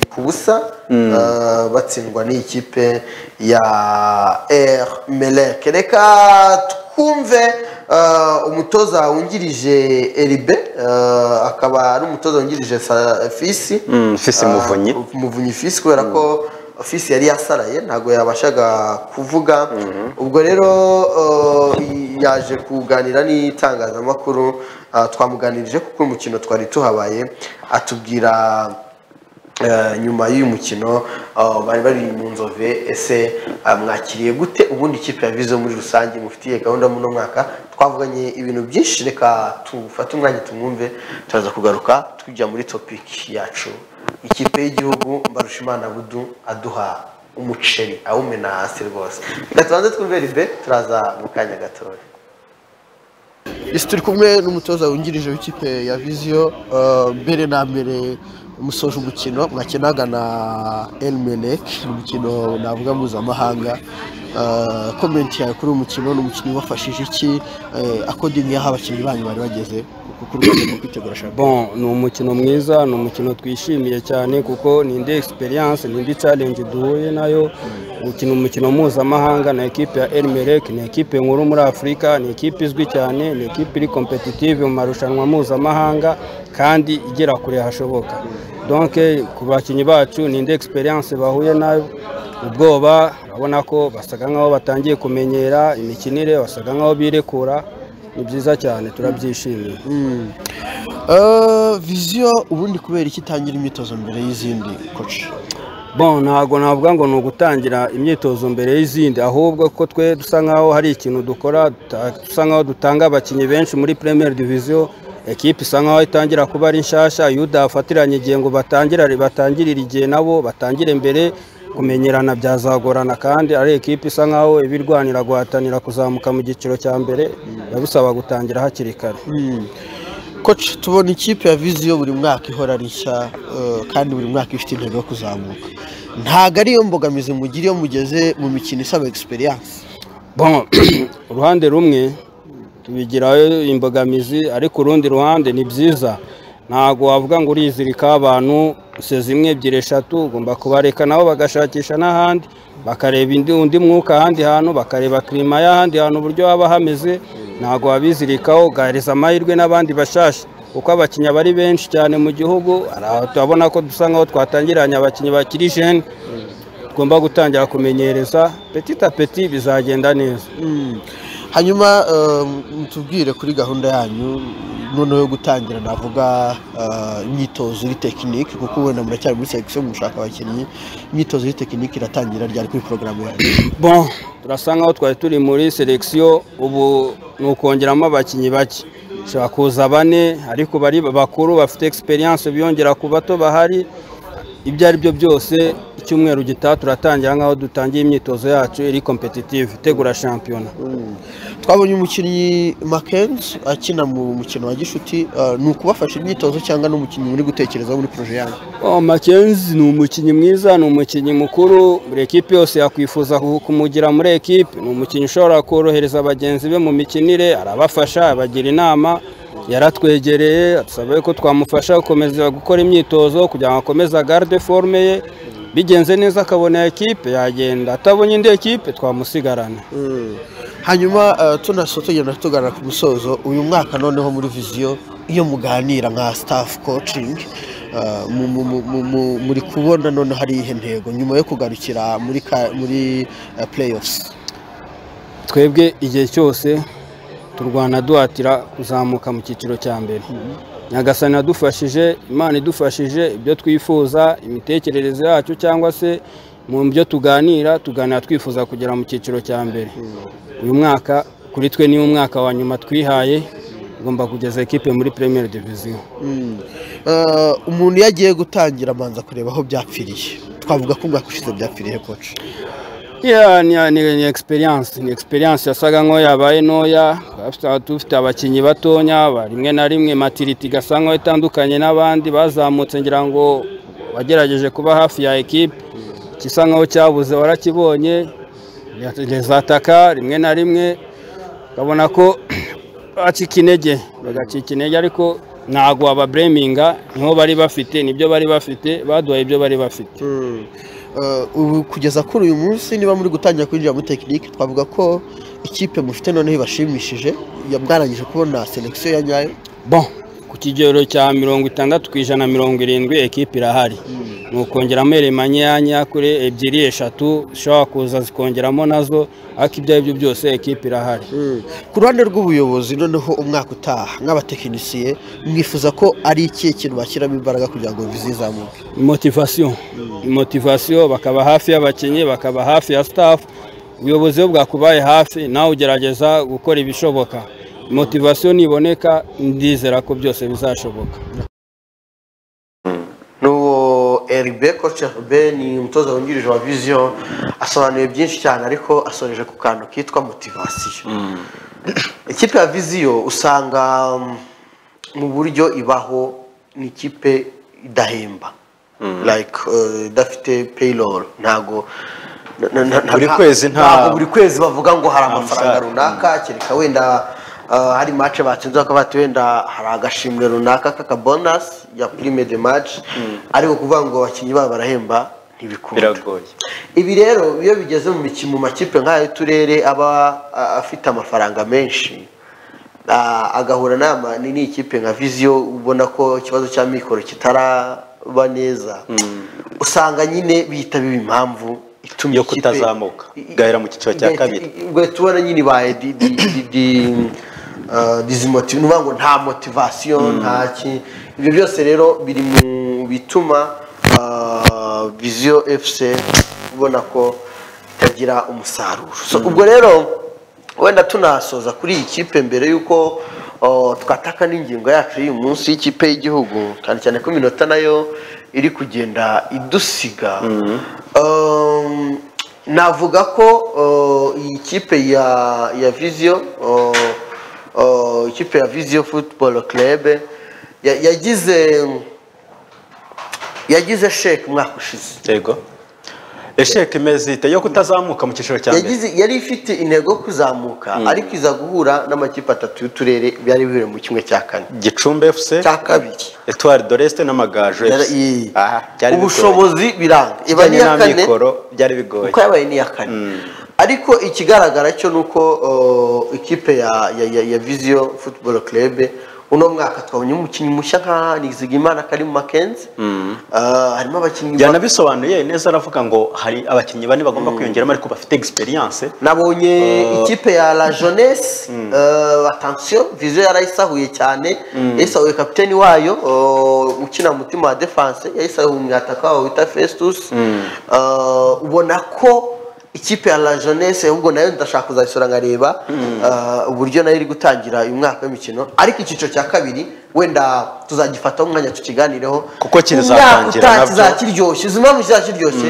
[SPEAKER 1] 2-0 batsindwa n'ikipe ya El Merreikh. Reka twumve umutoza wungirije Eribe, akaba ari umutoza wungirije Fisi Muvunyi Fisi, kubera ko Fisi yari yasaraye ntabwo yabashaga kuvuga. Ubwo rero yaje kuganira n'itangazamakuru, twamuganirije kuko umukino twari tuhabaye, atubwira nyuma y'uyu mukino bari mu Nzove, ese mwakiriye gute ubundi ikipe ya Vision muri rusange, mufitiye gahunda muno mwaka. Twavuganye ibintu byinshi, reka tufate umwanya tumwumve, turaza kugaruka tujya muri topic yacu. Ikipe y'igihugu Mbarushimana Budu aduha umuceri awumena hasi rwose. Reka tubanze twumve Eribe, turaza mu kanya gatoya. Turi kumwe n'umutoza wungirije w'ikipe ya Vision. Mbere na mbere musoje umukino mwakinaga na El Merreikh, umukino navuga mpuzamahanga. Comment yawe kuri uyu mukino, n'umukino wafashije iki according y'aho abakinnyi banyu bari bageze ku rwego rwo kwitegura
[SPEAKER 10] Bon, ni umukino mwiza, ni umukino twishimiye cyane kuko ni indi experience, ni indi challenge duhuye nayo. Gukina umukino mpuzamahanga na ekipe ya El Merreikh, ni ekipe nkuru muri Afurika, ni ekipe izwi cyane, ni ekipe iri competitive mu marushanwa mpuzamahanga kandi igera kure hashoboka. Donc ku bakinnyi bacu ni indi experience bahuye nayo. Ubwoba urabona ko basaga nkaho batangiye kumenyera imikinire, basaga nkaho birekura. Ni byiza cyane, turabyishimiye.
[SPEAKER 1] Vision ubundi kubera iki itangira imyitozo mbere y'izindi coach?
[SPEAKER 10] Bon, ntabwo navuga ngo ni ugutangira imyitozo mbere y'izindi, ahubwo ko twe dusa nkaho hari ikintu dukora, dusa nkaho dutanga abakinnyi benshi muri Premier Division. Ekipe isa nkaho itangira kuba ari nshyashya, yudafatiranye igihe ngo batangirire igihe nabo batangire mbere. Kumenyerana byazagorana, kandi ari ekipe isa nkaho ibirwanira guhatanira kuzamuka mu giciro cya mbere, yabusaba gutangira hakiri kare.
[SPEAKER 1] coach tubona ikipe ya Vision buri mwaka ihora ari nshya kandi buri mwaka ifite intego yo kuzamuka ntago ariyo mbogamizi mugira iyo mugeze mu mikino isaba experience
[SPEAKER 10] bon uruhande rumwe tubigirayo imbogamizi ariko urundi ruhande ni byiza ntago wavuga ngo urizirika abantu seze imwe ebyiri eshatu ugomba kubareka nabo bagashakisha n'ahandi bakareba undi mwuka ahandi hantu bakareba klima y'ahandi hantu uburyo haba hameze ntago wabizirikaho ugahereza amahirwe n'abandi bashasha kuko abakinnyi bari benshi cyane mu gihugu turabona ko dusa nkaho twatangiranye abakinnyi bakiri jeune tugomba gutangira kumenyereza petit à petit bizagenda neza
[SPEAKER 1] hanyuma mutubwire kuri gahunda yanyu noneho yo gutangira navuga imyitozo iri tekinike kuko wenda muracyari muri section mushaka abakinnyi imyitozo iri tekinike iratangira ryari kuri programme yanyu
[SPEAKER 10] bon turasa nkaho twari turi muri selection ubu nukongeramo abakinnyi bake shaka kuza bane ariko bari bakuru bafite experience biyongera ku bato bahari ibyo ari byo byose icyumweru gitaha turatangira nkaho dutangiye imyitozo yacu iri competitive tegura champion
[SPEAKER 1] twabonye umukinnyi Mackenzie akina mu mukino wa gishuti ni ukubafasha imyitozo cyangwa n'umukinnyi muri gutekereza muri projet yanyu
[SPEAKER 10] Mackenzie ni umukinnyi mwiza ni umukinnyi mukuru muri equipe yose yakwifuza kumugira muri equipe ni umukinnyi ushobora korohereza abagenzi be mu mikinire arabafasha abagira inama yaratwegereye asabaye ko twamufasha gukomeza gukora imyitozo kugira ngo akomeze garde forme ye bigenze neza akabona equipe yagenda atabonye indi equipe twamusigarana
[SPEAKER 1] hanyuma tunasotogenda tugana ku musozo uyu mwaka noneho muri Vision iyo muganira nka staff coaching muri kubona none hari ihe ntego nyuma yo kugarukira muri playoffs
[SPEAKER 10] twebwe igihe cyose turwana duhatira kuzamuka mu cyiciro cya mbere Nyagasani adufashije Imana idufashije ibyo twifuza imitekerereze yacu cyangwa se mu byo tuganira twifuza kugera mu cyiciro cya mbere uyu mwaka kuri twe ni umwaka wa nyuma twihaye ugomba kugeza equipe muri Premier Division
[SPEAKER 1] umuntu yagiye gutangira amanza kureba aho byapfiriye twavuga ko bwakushize byapfiriye coach
[SPEAKER 10] ni experience yasaga nko yabaye noya dufite abakinnyi batonya rimwe na rimwe maturity gasa nko itandukanye n'abandi bazamutse ngira ngo wagerageje kuba hafi ya equipe kisa nkaho cyabuze warakibonye zataka rimwe na rimwe ukabona ko bacika intege ariko ntago ababreminga niho bari bafite nibyo bari bafite baduhaye ibyo bari bafite
[SPEAKER 1] ubu kugeza kuri uyu munsi niba muri gutangira kwinjira muri tekinike twavuga ko ikipe mufite noneho ibashimishije yabwarangije kubona selection ya nyayo
[SPEAKER 10] bon ku kigero cya 60% equipe irahari nukongeramo elemanya kuri ebyiri eshatu shaka kuza zikongeramo nazo ariko ibyo byo byose equipe irahari
[SPEAKER 1] ku ruhande rw'ubuyobozi noneho umwaka utaha nk'abatekinisiye mwifuza ko ari iki kintu bashyiramo imbaraga kugira ngo bizizamuke
[SPEAKER 10] motivation bakaba hafi y'abakinnyi bakaba hafi ya staff ubuyobozi bwakubaye hafi nawe ugerageza gukora ibishoboka motivation niboneka ndizera ko byose bizashoboka
[SPEAKER 1] nuwo Eribe coach Eribe ni umutoza wungirije wa Vision asobanuye byinshi cyane ariko asoreje ku kantu kitwa motivation ikipe ya Vision usanga mu buryo ibaho ni ikipe idahemba like idafite payroll ntago buri kwezi bavuga ngo hari amafaranga runaka kereka wenda hari match batsinze bakabati wenda hari agashimwe runaka kaka bonus ya prime de match ariko kuvuga ngo abakinnyi baba barahemba ntibikunda ibi rero iyo bigeze mu makipe nk'ayo turere aba afite amafaranga menshi agahura nama ni ikipe nka Vision ubona ko ikibazo cya mikoro kitaraba neza usanga nyine bihita biba impamvu itumye
[SPEAKER 2] yo kutazamuka gahera mu cyiciro cya kabiri
[SPEAKER 1] ubwo tubona nyine baye dizimotive nuvuga ngo nta motivation nta ibyo byose rero biri mu bituma Vision FC ubona ko itagira umusaruro ubwo rero wenda tunasoza kuri iyi kipe mbere yuko twataka n'ingingo yacu y'uyu munsi y'ikipe y'igihugu cyane cyane ko iminota nayo iri kugenda idusiga navuga ko iyi kipe ya Vision ikipe ya Vision Football Club yagize sheke umwaka ushize.
[SPEAKER 2] Yego. Esheke imeze ite yo kutazamuka mu cyiciro cya mbere.
[SPEAKER 1] Yari ifite intego yo kuzamuka ariko iza guhura n'amakipe atatu y'uturere byari bibere mu kimwe cya kane.
[SPEAKER 2] Gicumbi FC
[SPEAKER 1] cya kabiri.
[SPEAKER 2] Etoile de l'Est n'Amagaju FC.
[SPEAKER 1] Ubushobozi biranga. Iba ni ya kane
[SPEAKER 2] byari bigoye.
[SPEAKER 1] Uko yabaye ni ya kane. Ariko ikigaragara cyo nuko ikipe ya Vision Football Club uno mwaka twabonye umukinnyi mushya nka Nizigimana Karim Mackenzie. Harimo abakinnyi
[SPEAKER 2] byanabisobanuye neza aravuga ngo hari abakinnyi bane bagomba kwiyongeramo ariko bafite experience.
[SPEAKER 1] Nabonye ikipe ya La Jeunesse attention Vision yarayisahuye cyane. Yasahuye kapiteni wayo ukina mutima wa defense yayisahuye umwataka wawe wita Festus. Ubona ko ikipe ya La Jeunesse ahubwo nayo ndashaka kuzayisura ngareba uburyo nayo iri gutangira uyu mwaka w'imikino ariko icyiciro cya kabiri wenda tuzagifataho umwanya tukiganireho
[SPEAKER 2] kuko kirizatangira
[SPEAKER 1] kizakiryoshye impamvu kizakiryoshye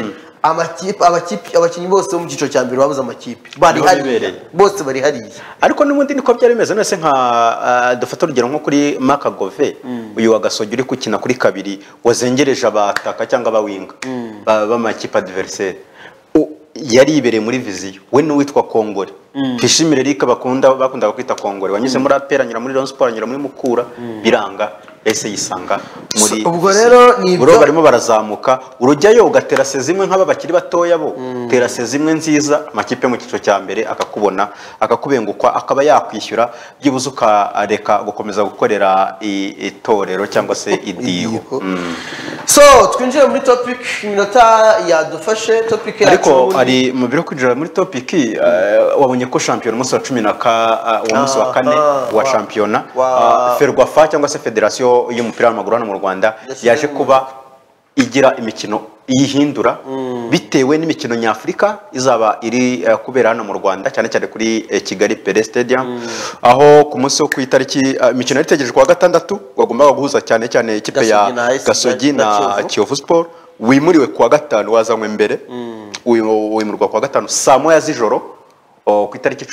[SPEAKER 1] abakinnyi bose bo mu cyiciro cya mbere babuze amakipe bari hariya bose bari hariya
[SPEAKER 2] ariko n'ubundi niko byari bimeze nose nka dufata urugero nko kuri Makagove uyu wa Gasogi uri gukina kuri kabiri wazengereje abataka cyangwa abawinga b'amakipe adversaire yari ibereye muri Vision we n'uwitwa Kongore Twishimire Eric bakunda kwita Kongore wanyuze muri APR anyura muri Rayon Sport anyura muri Mukura biranga ese yisanga muri
[SPEAKER 1] ubwo rero ni
[SPEAKER 2] ibyo barimo barazamuka urujyayo ugatera sezimwe nk'aba bakiri batoya bo tera sezimwe nziza amakipe mu cyiciro cya mbere akakubona akakubengukwa akaba yakwishyura byibuze ukareka gukomeza gukorera itorero cyangwa se idiho.
[SPEAKER 1] So twinjire muri topic iminota yadufashe topic yacu
[SPEAKER 2] ariko ari mu biro kwinjira muri topic wabonye ko champion umunsi wa 10 umunsi wa kane wa championa Ferwafa cyangwa se Federation y'umupira w'amaguru hano mu Rwanda yaje kuba igira imikino yihindura bitewe n'imikino nyafrika izaba iri kubera hano mu Rwanda cyane cyane kuri Kigali Pele Stadium aho ku munsi wo ku itariki imikino yitegereje kwa gatandatu wagombaga guhuza cyane cyane ikipe ya Gasogi na Kiyovu Sport wimuriwe kwa gatanu wazanywe mbere wimurwa kwa gatanu saa moya z'ijoro ku itariki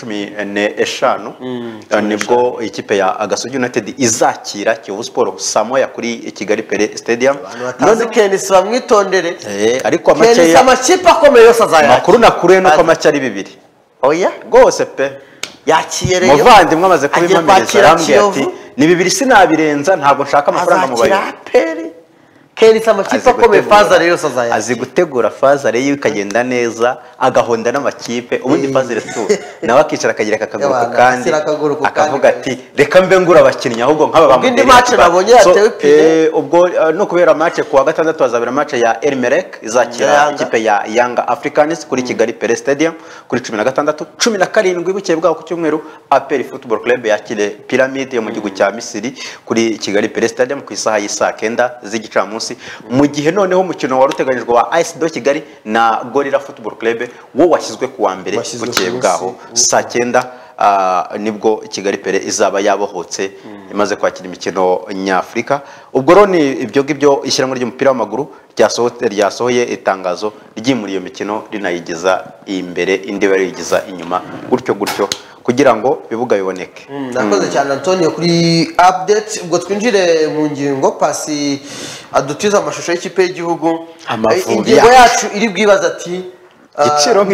[SPEAKER 2] 15 nibwo ikipe ya Gasogi United izakira Kiyovu Sport saa moya kuri Kigali Pele Stadium
[SPEAKER 1] none Kenisi bamwitondere
[SPEAKER 2] ariko
[SPEAKER 1] amakipe akomeye yose azaya
[SPEAKER 2] makuru nakuru nuko amaci ari bibiri
[SPEAKER 1] oya
[SPEAKER 2] gose pe
[SPEAKER 1] yakiyereye
[SPEAKER 2] muvandimwe amaze kubimamereza arambye ati ni bibiri sinabirenza ntabwo nshaka amafaranga mu bayo
[SPEAKER 1] Kenisi amakipe akomeye Fazare yose azaya
[SPEAKER 2] azi gutegura Fazare yikagenda neza agahonda n'amakipe ubundi Fazare tu nawe akicara akagira akaguru kandi akavuga ati reka mbe ngura abakinnyi ahubwo nk'aba bamwe
[SPEAKER 1] indi match nabonye yatewe pile
[SPEAKER 2] ubwo no kubera match kuwa gatandatu hazabera match ya Elmerek izakira ikipe ya Young Africans kuri Kigali Pele Stadium kuri 16 17 buke bwaho ku cyumweru APR Football Club yakire Pyramid yo mu gihugu cya Misiri kuri Kigali Pele Stadium ku isaha y'isa 9 z'igicamunsi mu gihe noneho umukino wari uteganyijwe wa AS do Kigali na Gorilla Football Club wo washyizwe kuwa mbere buke bwaho saa 9 nibwo Kigali Pele izaba yabohotse imaze kwakira imikino nyafrika ubwo rero ni ibyo ngibyo ishyirahamwe ry'umupira w'amaguru ryasohoye itangazo ryimuriye imikino rinayigeza imbere indi barigiza inyuma gutyo kugira ngo bibuga biboneke.
[SPEAKER 1] Nakoze cyane Antonio kuri update ubwo twinjire mu ngingo pasi adutiza amashusho y'ikipe y'igihugu ingingo yacu iri bwibaza ati
[SPEAKER 2] igiciro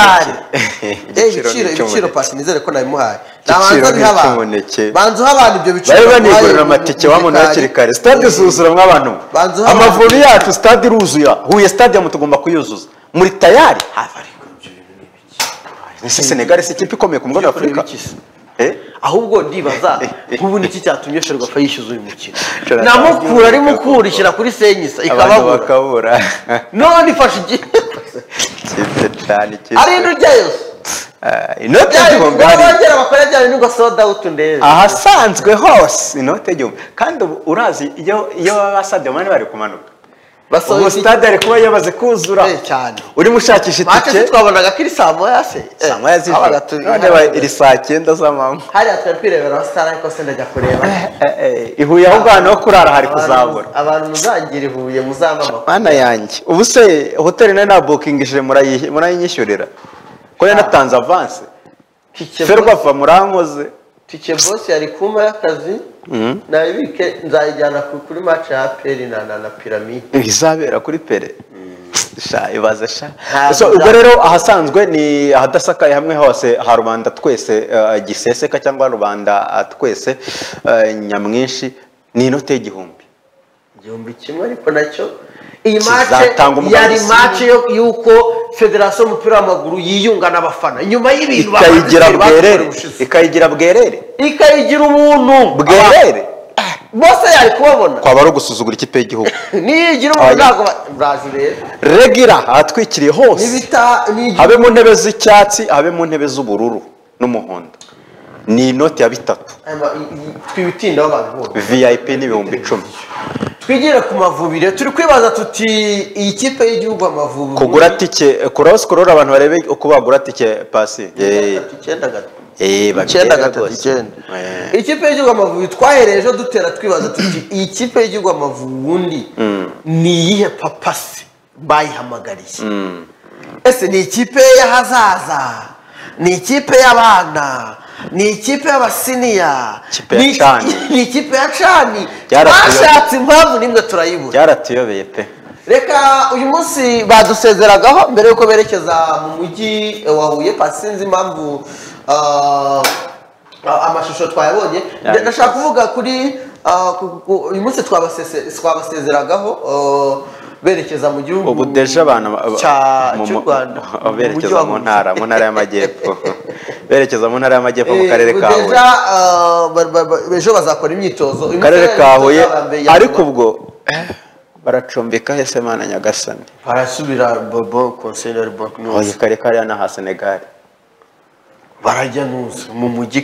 [SPEAKER 1] ibiciro pasi nizere ko nabimuhaye nabanza
[SPEAKER 2] bihabanje
[SPEAKER 1] banzu abantu ibyo biciro
[SPEAKER 2] bari banigurira amatike wa muntu hakiri kare stade zuzura mw'abantu Amavubi yacu stade iruzuya Huye stadium tugomba kuyuzuza muri tayari Nise Senegal si ikipe ikomeye ku mugabane wa Afurika
[SPEAKER 1] ahubwo ndibaza nk'ubu niki cyatumye Ferwafa yishyuza uyu mukino namukura ari mukurikira kuri Senyisa
[SPEAKER 2] ikababura
[SPEAKER 1] none ifashe igihe ari indujyayo
[SPEAKER 2] inote y'igihumbi
[SPEAKER 1] bagera bakora cyane n'ubwo sold out ndeze
[SPEAKER 2] ahasanzwe hose inote y'igihumbi kandi urazi iyo basabye mani bari kumanuka ubu stade ari kuba yamaze kuzura
[SPEAKER 1] cyane
[SPEAKER 2] urimo ushakisha itike
[SPEAKER 1] twabonaga ko iri saa moya se
[SPEAKER 2] saa moya z'ijoro none iri saa 9 z'amanywa
[SPEAKER 1] hariya twari kwirebera Star ariko se ndajya kureba
[SPEAKER 2] ihuye aho ngana ho kurara hari kuzabura
[SPEAKER 1] abantu muzangira ihuye muzamama
[SPEAKER 2] mana yanjye ubu se hotel na bookingije murayinyishyurira ko natanze avance Ferwafa murankoze
[SPEAKER 1] tike boss yari kuma y'akazi nabike nzayijyana kuri match ya APR na Pyramide
[SPEAKER 2] izabera kuri Pere sha ibaza sha so ubwo rero ahasanzwe ni ahadasakaye hamwe hose ha rubanda twese giseseka cyangwa rubanda twese nyamwinshi ni inote y'igihumbi
[SPEAKER 1] kimwe ariko nacyo iyi match yari match yuko Federation y'umupira w'amaguru yiyunga n'abafana nyuma y'ibintu
[SPEAKER 2] ikayigira bwerere
[SPEAKER 1] ikayigira umuntu
[SPEAKER 2] bwerere
[SPEAKER 1] bose yari kubabona
[SPEAKER 2] kwaba ari gusuzugura ikipe y'igihugu
[SPEAKER 1] niyigira umuntu ntago Brazil
[SPEAKER 2] regira atwikiriye hose habe mu ntebe z'icyatsi habe mu ntebe z'ubururu n'umuhondo ni inoti ya 3
[SPEAKER 1] twibitinda abantu
[SPEAKER 2] VIP n'ibihumbi 10
[SPEAKER 1] twigire ku Mavubire turi kwibaza tuti iyi kipe y'igihugu Amavubi
[SPEAKER 2] kugura tike kuri scroll abantu barebe uko bagura tike pasi
[SPEAKER 1] ikipe y'igihugu Amavubi twahereje dutera twibaza tuti iyi kipe y'igihugu Amavubi undi ni iyihe papasi bayihamagariye ese ni ikipe y'ahazaza ni ikipe y'abana ni ikipe y'abasiniya ni ikipe ya cani bashatse impamvu nimwe turayibura
[SPEAKER 2] byaratuyobeye pe
[SPEAKER 1] reka uyu munsi badusezeragaho mbere yuko berekeza mu mujyi wa Huye pasinzi impamvu amashusho twayabonye ndashaka kuvuga kuri uyu munsi twabasezeragaho berekeza mu gihugu
[SPEAKER 2] ubu deje abantu
[SPEAKER 1] cy'u Rwanda
[SPEAKER 2] berekeza mu ntara y'amajyepfo berekeza mu ntara y'amajyepfo mu karere ka Huye
[SPEAKER 1] ejo bazakora imyitozo
[SPEAKER 2] mu karere ka Huye ariko ubwo baracumbika hese mana nyagasani
[SPEAKER 1] barasubira bobo conseiller bank
[SPEAKER 2] no Huye kare kare na ha Senegal
[SPEAKER 1] barajya nuza mu mujyi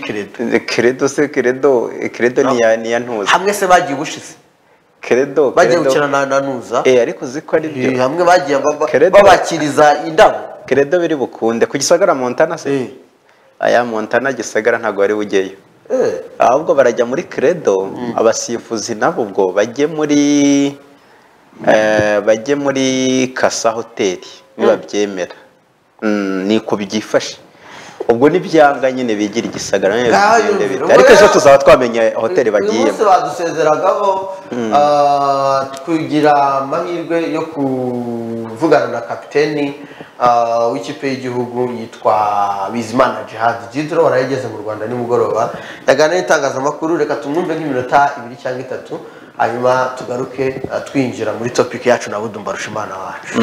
[SPEAKER 2] credo ni ya ntuza
[SPEAKER 1] hamwe se bagiye ubushize
[SPEAKER 2] credo
[SPEAKER 1] bagiye gukina na nuza
[SPEAKER 2] ariko ziko ari byo
[SPEAKER 1] hamwe bagiye babakiriza indabo
[SPEAKER 2] credo biri bukunde ku Gisagara Montana se aya Montana Gisagara ntago ari bugeyo ahubwo barajya muri credo abasifuzi nabo ubwo bajye muri Kasa Hotel niba byemera niko byifashe ubwo nibyanga nyine bigira Igisagara ariko ejo tuzaba twamenye hotel bagiye
[SPEAKER 1] bose badusezeragaho kugira amahirwe yo kuvugana na kapiteni w'ikipe y'igihugu yitwa Bizimana Jihad Jidro warayigeze mu Rwanda nimugoroba yaganira n'itangazamakuru reka tumwumve nk'iminota 2 cyangwa 3 hanyuma tugaruke twinjira muri topic yacu na Budumba Rushimana wacu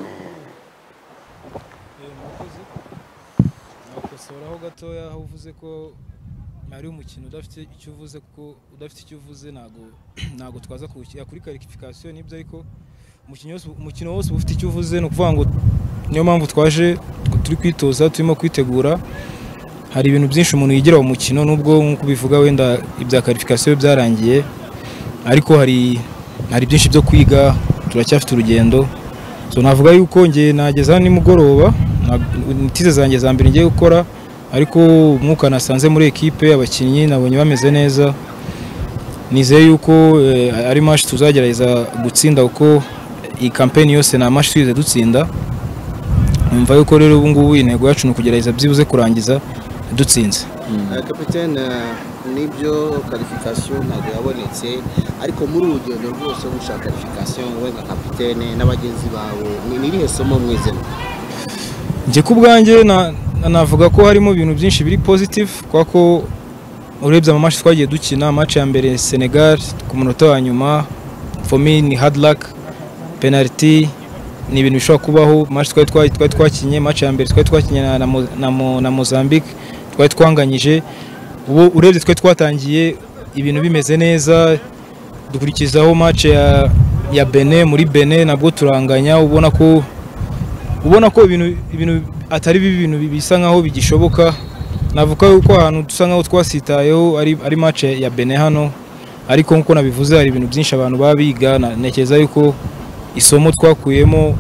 [SPEAKER 11] gatoya aho uvuze ko ari umukino udafite icyo uvuze kuko udafite icyo uvuze ntago twaza kuwushyira kuri qualification nibyo ariko umukino wose ufite icyo uvuze no kuvuga ngo niyo mpamvu twaje turi kwitoza turimo kwitegura hari ibintu byinshi umuntu yigira mu mukino nubwo nkuko bivuga wenda ibya qualification byarangiye ariko hari byinshi byo kwiga turacyafite urugendo so navuga yuko ngiye nageza nimugoroba nitize zanjye za mbere ngiye gukora ariko umwuka nasanze muri ekipe abakinnyi nabonye bameze neza nizeye yuko ari match tuzagerageza gutsinda uko iyi campaign yose na match twize dutsinda numva yuko rero ubu ngubu intego yacu no kugerageza byibuze kurangiza dutsinze
[SPEAKER 12] kapitene nibyo qualification ntabwo yabonetse ariko muri urugendo rwose gushaka qualification we nka kapitene n'abagenzi bawe ni irihe somo mwizemo
[SPEAKER 11] nje kubwanjye navuga ko harimo ibintu byinshi biri positive kwa ko urebye amamatch twagiye dukina match ya mbere Senegal ku munota wa nyuma for me ni hard luck penalty ni ibintu bishobora kubaho match twari twakinye match ya mbere twari twakinye na Mozambique twari twanganyije ubu urebye twari twatangiye ibintu bimeze neza dukurikizaho match ya Benin muri Benin nabwo turanganya ubona ko ibintu atari ibintu bisa nkaho bigishoboka navuga yuko ahantu dusa nkaho twasitayeho ari match ya Benin hano ariko nkuko nabivuze hari ibintu byinshi abantu babiga nekeza yuko isomo twakuyemo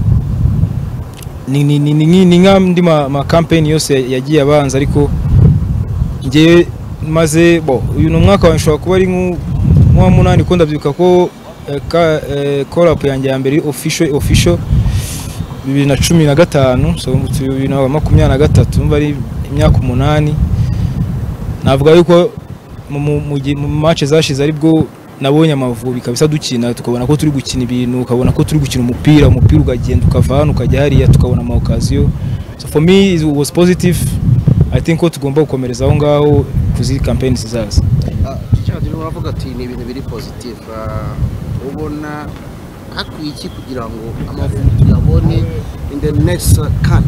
[SPEAKER 11] ni nk'andi ma campaign yose yagiye abanza ariko ngiye maze uyu ni umwaka wa nshobora kuba ari nk'uwa 8 ko ndabyibuka ko call up yanjye ya mbere official 2015 so 2023 umva ari imyaka 8 navuga yuko mu match zashize aribwo nabonye Amavubi kabisa dukina tukabona ko turi gukina ibintu ukabona ko turi gukina umupira ukagenda ukava hano ukajya hariya tukabona ama occasion. So for me it was positive. I think ko tugomba gukomereza aho ngaho kuzi campaign zizaza.
[SPEAKER 12] Cyane uravuga ati ni ibintu biri positive. Ubona hakwiye iki kugira ngo Amavubi tuyabone in the next CAN?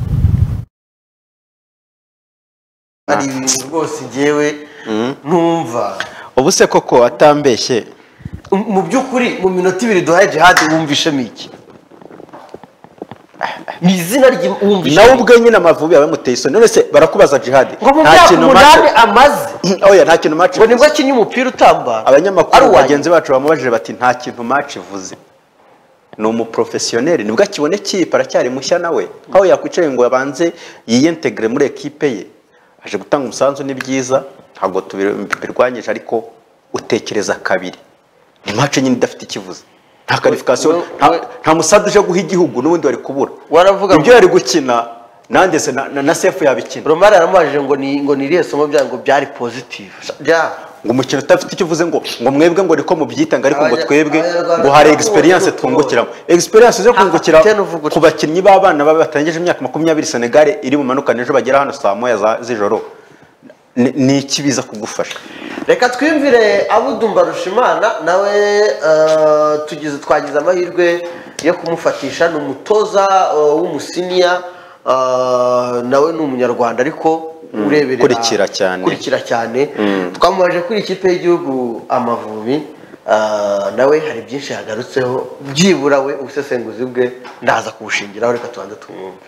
[SPEAKER 1] Ari ibintu rwose ngewe ntumva.
[SPEAKER 2] Ubu se koko atambeshye
[SPEAKER 1] mu by'ukuri mu minota 2 duhaye Jihad wumvishemo iki? Ni izina ry'umvisha
[SPEAKER 2] nawe ubwe nyine Amavubi yawe muteye isoni. None se barakubaza Jihad
[SPEAKER 1] nta kintu amaze
[SPEAKER 2] oya nta kintu match
[SPEAKER 1] ngo nibwo akinye umupira utamba.
[SPEAKER 2] Abanyamakuru bagenzi bacu bamubajije bati nta kintu match ivuze. Ni umuprofessionnel nibwo akibone kipe aracyari mushya nawe aho yakwicaye ngo yabanze yiyintegre muri equipe ye aje gutanga umusanzu ni byiza ntabwo tubirwanyije ariko utekereza kabiri ni match nyine idafite ikivuze nta qualification nta musadu uje guha igihugu n'ubundi bari kubura
[SPEAKER 1] waravuga
[SPEAKER 2] ibyo yari gukina nande se na sefu yabikina
[SPEAKER 1] Romari aramubajije ngo ni irihe somo byango byari positive
[SPEAKER 2] ngo umukino utafite icyo uvuze ngo mwebwe ngo riko mubyitanga ariko ngo twebwe ngo hari experience twungukiramo experience zo kungukira ku bakinnyi b'abana babatangije imyaka 20 Senegal iri mu manukane ejo bagera hano saa moya z'ijoro ni ikibiza kugufasha.
[SPEAKER 1] Reka twimvire Abdou Mbarushimana nawe twagize amahirwe yo kumufatisha n'umutoza w'umusiniya nawe ni umunyarwanda ariko ureberera kurikira cyane twamubaje kuri ikipe y'igihugu Amavubi nawe hari byinshi yagarutseho byibura we ubusesenguzi bwe ndaza kubushingiraho reka tubanze tumwumve.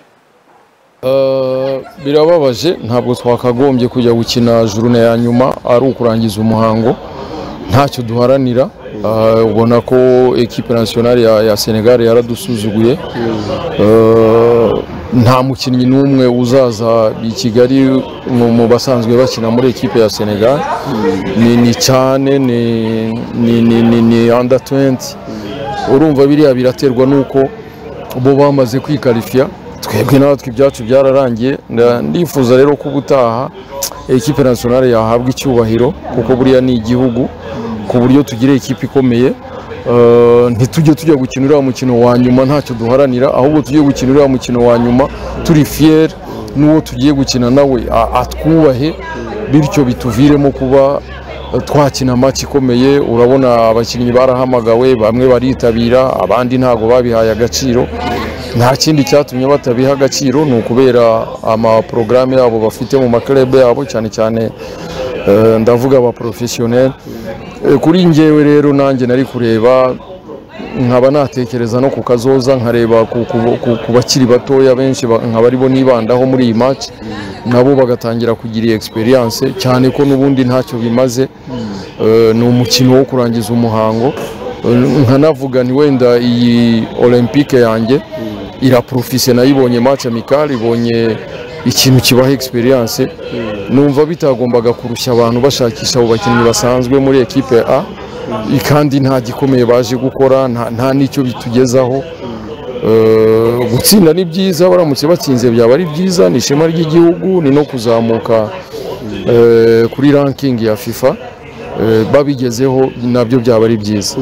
[SPEAKER 13] Birababaje ntabwo twakagombye kujya gukina journée ya nyuma ari ukurangiza umuhango ntacyo duharanira. Ubona ko equipe nationale ya Senegal yaradusuzuguye. Nta mukinnyi n'umwe uzaza i Kigali mu basanzwe bakina muri equipe ya Senegal. Ni cyane ni under 20. Urumva biriya biraterwa nuko bo bamaze kwikalifia twebwe natwe ibyacu byararangiye. Ndifuza rero ko ubutaha equipe nationale yahabwa icyubahiro kuko buriya ni igihugu ku buryo tugire equipe ikomeye. Ntitujye gukinira umukino wa nyuma ntacyo duharanira ahubwo tujye gukinira umukino wa nyuma turi fier n'uwo tugiye gukina nawe atwubahe bityo bituviremo kuba twakina match ikomeye. Urabona abakinnyi barahamagawe bamwe baritabira abandi ntago babihaye agaciro. Nta kindi cyatumye batabiha agaciro ni ukubera ama programme yabo bafite mu maklebe yabo cyane cyane ndavuga aba professionnel. Kuri njyewe rero nanjye nari kureba nkaba natekereza no kukazoza nkareba ku bakiri batoya benshi nkaba aribo nibandaho muri iyi match nabo bagatangira kugira experience cyane ko nubundi ntacyo bimaze. Ni umukino wo kurangiza umuhango nkanavuga ni wenda iyi olympique yanjye iraprofise nayibonye match amical ibonye ikintu kibaha experience. Numva bitagombaga kurushya abantu bashakisha abo bakinnyi basanzwe muri equipe A kandi nta gikomeye baje gukora nta nicyo bitugezaho. Gutsinda ni byiza baramutse batsinze byaba ari byiza ni ishema ry'igihugu ni no kuzamuka kuri ranking ya FIFA babigezeho nabyo byaba ari byiza.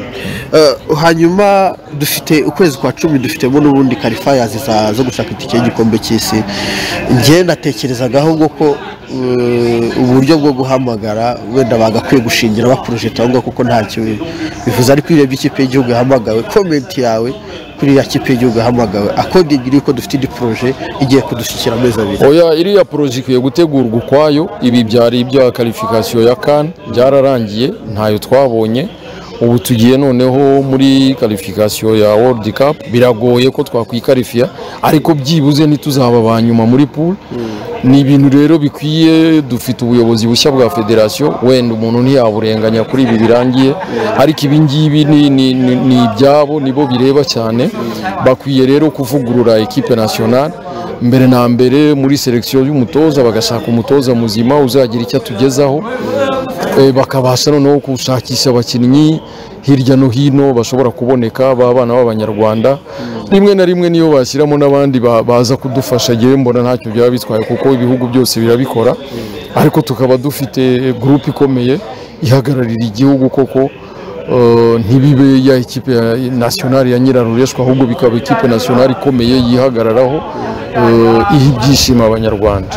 [SPEAKER 1] Hanyuma dufite ukwezi kwa 10 dufitemo n'ubundi qualifiers zo gushaka itike y'igikombe cy'isi. Ngiye natekerezagaho ngo ko uburyo bwo guhamagara wenda bagakwiye gushingira ba project ahubwo kuko ntacyo bivuze ariko irebye ikipe y'igihugu yahamagawe comment yawe kuri ya kipe y'igihugu yahamagawe accordingly ko dufite di projet igiye kudushyikira amezi abiri.
[SPEAKER 13] Oya iriya projet ikwiye gutegurwa ukwayo. Ibi byari ibya qualification ya CAN byararangiye ntayo twabonye. Ubu tugiye noneho muri qualification ya World Cup. Biragoye ko twakwikalifia ariko byibuze ntituzaba banyuma muri pool. Ni ibintu rero bikwiye dufite ubuyobozi bushya bwa federation wenda umuntu ntiyaburenganya kuri ibi birangiye ariko ibi ngibi ni ibyabo nibo bireba cyane. Bakwiye rero kuvugurura equipe nationale mbere na mbere muri selection y'umutoza bagashaka umutoza muzima uzagira icyo tugezaho. Bakabasha no gushakisha abakinnyi hirya no hino bashobora kuboneka abana b'abanyarwanda. Rimwe na rimwe niyo bashyiramo n'abandi baza kudufasha gihe mbona ntacyo byaba bitwaye kuko ibihugu byose birabikora. ariko tukaba dufite groupe ikomeye ihagararira igihugu koko ntibibe ya ekipe nationale ya Nyirarureshwa ahubwo bikaba ekipe nationale ikomeye yihagararaho iha ibyishimo abanyarwanda.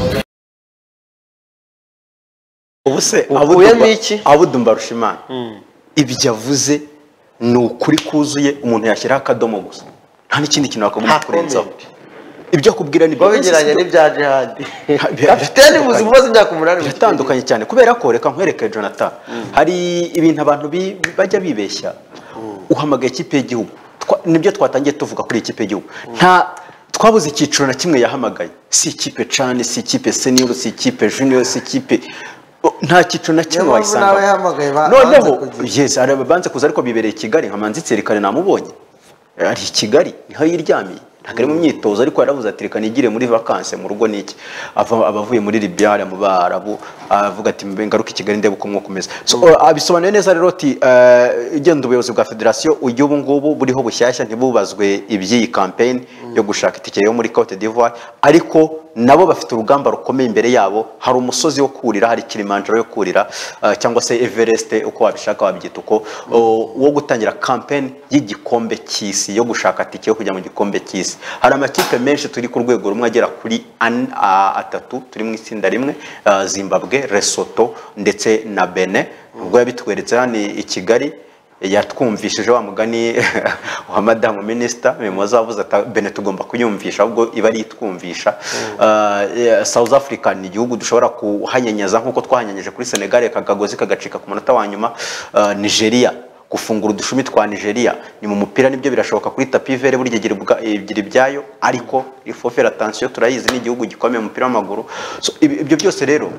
[SPEAKER 2] ubuse Abudu Mbarushimana ibyo yavuze ni ukuri kuzuye umuntu yashyiraho akadomo gusa nta n'ikindi kintu wakagomba kurenzaho. ibyo akubwira ni byo
[SPEAKER 1] bigeranye n'ibya Jihad kapiteni muzi mubaze imyaka 8
[SPEAKER 2] bitandukanye cyane kubera ko reka nkwereke Jonathan hari ibintu abantu bajya bibeshya uhamagaye ikipe y'igihugu nibyo twatangiye tuvuga kuri ikipe y'igihugu nta twabuze icyiciro na kimwe yahamagaye si ikipe cane si ikipe senior si ikipe junior si ikipe nta cyiciro na kimwe wayisanga noneho yes arabanze kuza ariko bibereye Kigali nkamanzi tserekane namubonye ari Kigali niho yiryamiye ntakari mu myitozo ariko yaravuze ati reka nigire muri vacances mu rugo niki abavuye muri Libya mu Barabu avuga ati ngaruka Kigali ndebe uko mwokomeza so abisobanuye neza rero ati igenda ubuyobozi bwa federation uyu ngubu buriho bushyashya ntibubazwe iby'iyi campaign yo gushaka itike yo muri Côte d'Ivoire ariko nabo bafite urugamba rukomeye imbere yabo hari umusozi wo kurira hari Kilimanjaro yo kurira cyangwa se Everest uko wabishaka wabyita uko wo gutangira campaign y'igikombe cy'isi yo gushaka itike yo kujya mu gikombe cy'isi hari amakipe menshi turi ku rwego rumwe agera kuri atatu turi mu itsinda rimwe Zimbabwe Lesotho ndetse na Benin ubwo yabitweretse hano i Kigali yatwumvishije wa mugani wa Madame Minister memozavuze ati Benin tugomba kuyumvisha ahubwo iba ari itwumvisha South Africa ni igihugu dushobora kuhanyanyaza nkuko twahanyanyeje kuri Senegal kagagozi kagacika ku munota wa nyuma Nigeria gufungura udushumi twa Nigeria ni mu mupira nibyo birashoboka kuri tapi vere buri gihe byayo ariko ifofera attention turayizi ni igihugu gikomeye mu mupira w'amaguru so ibyo byose rero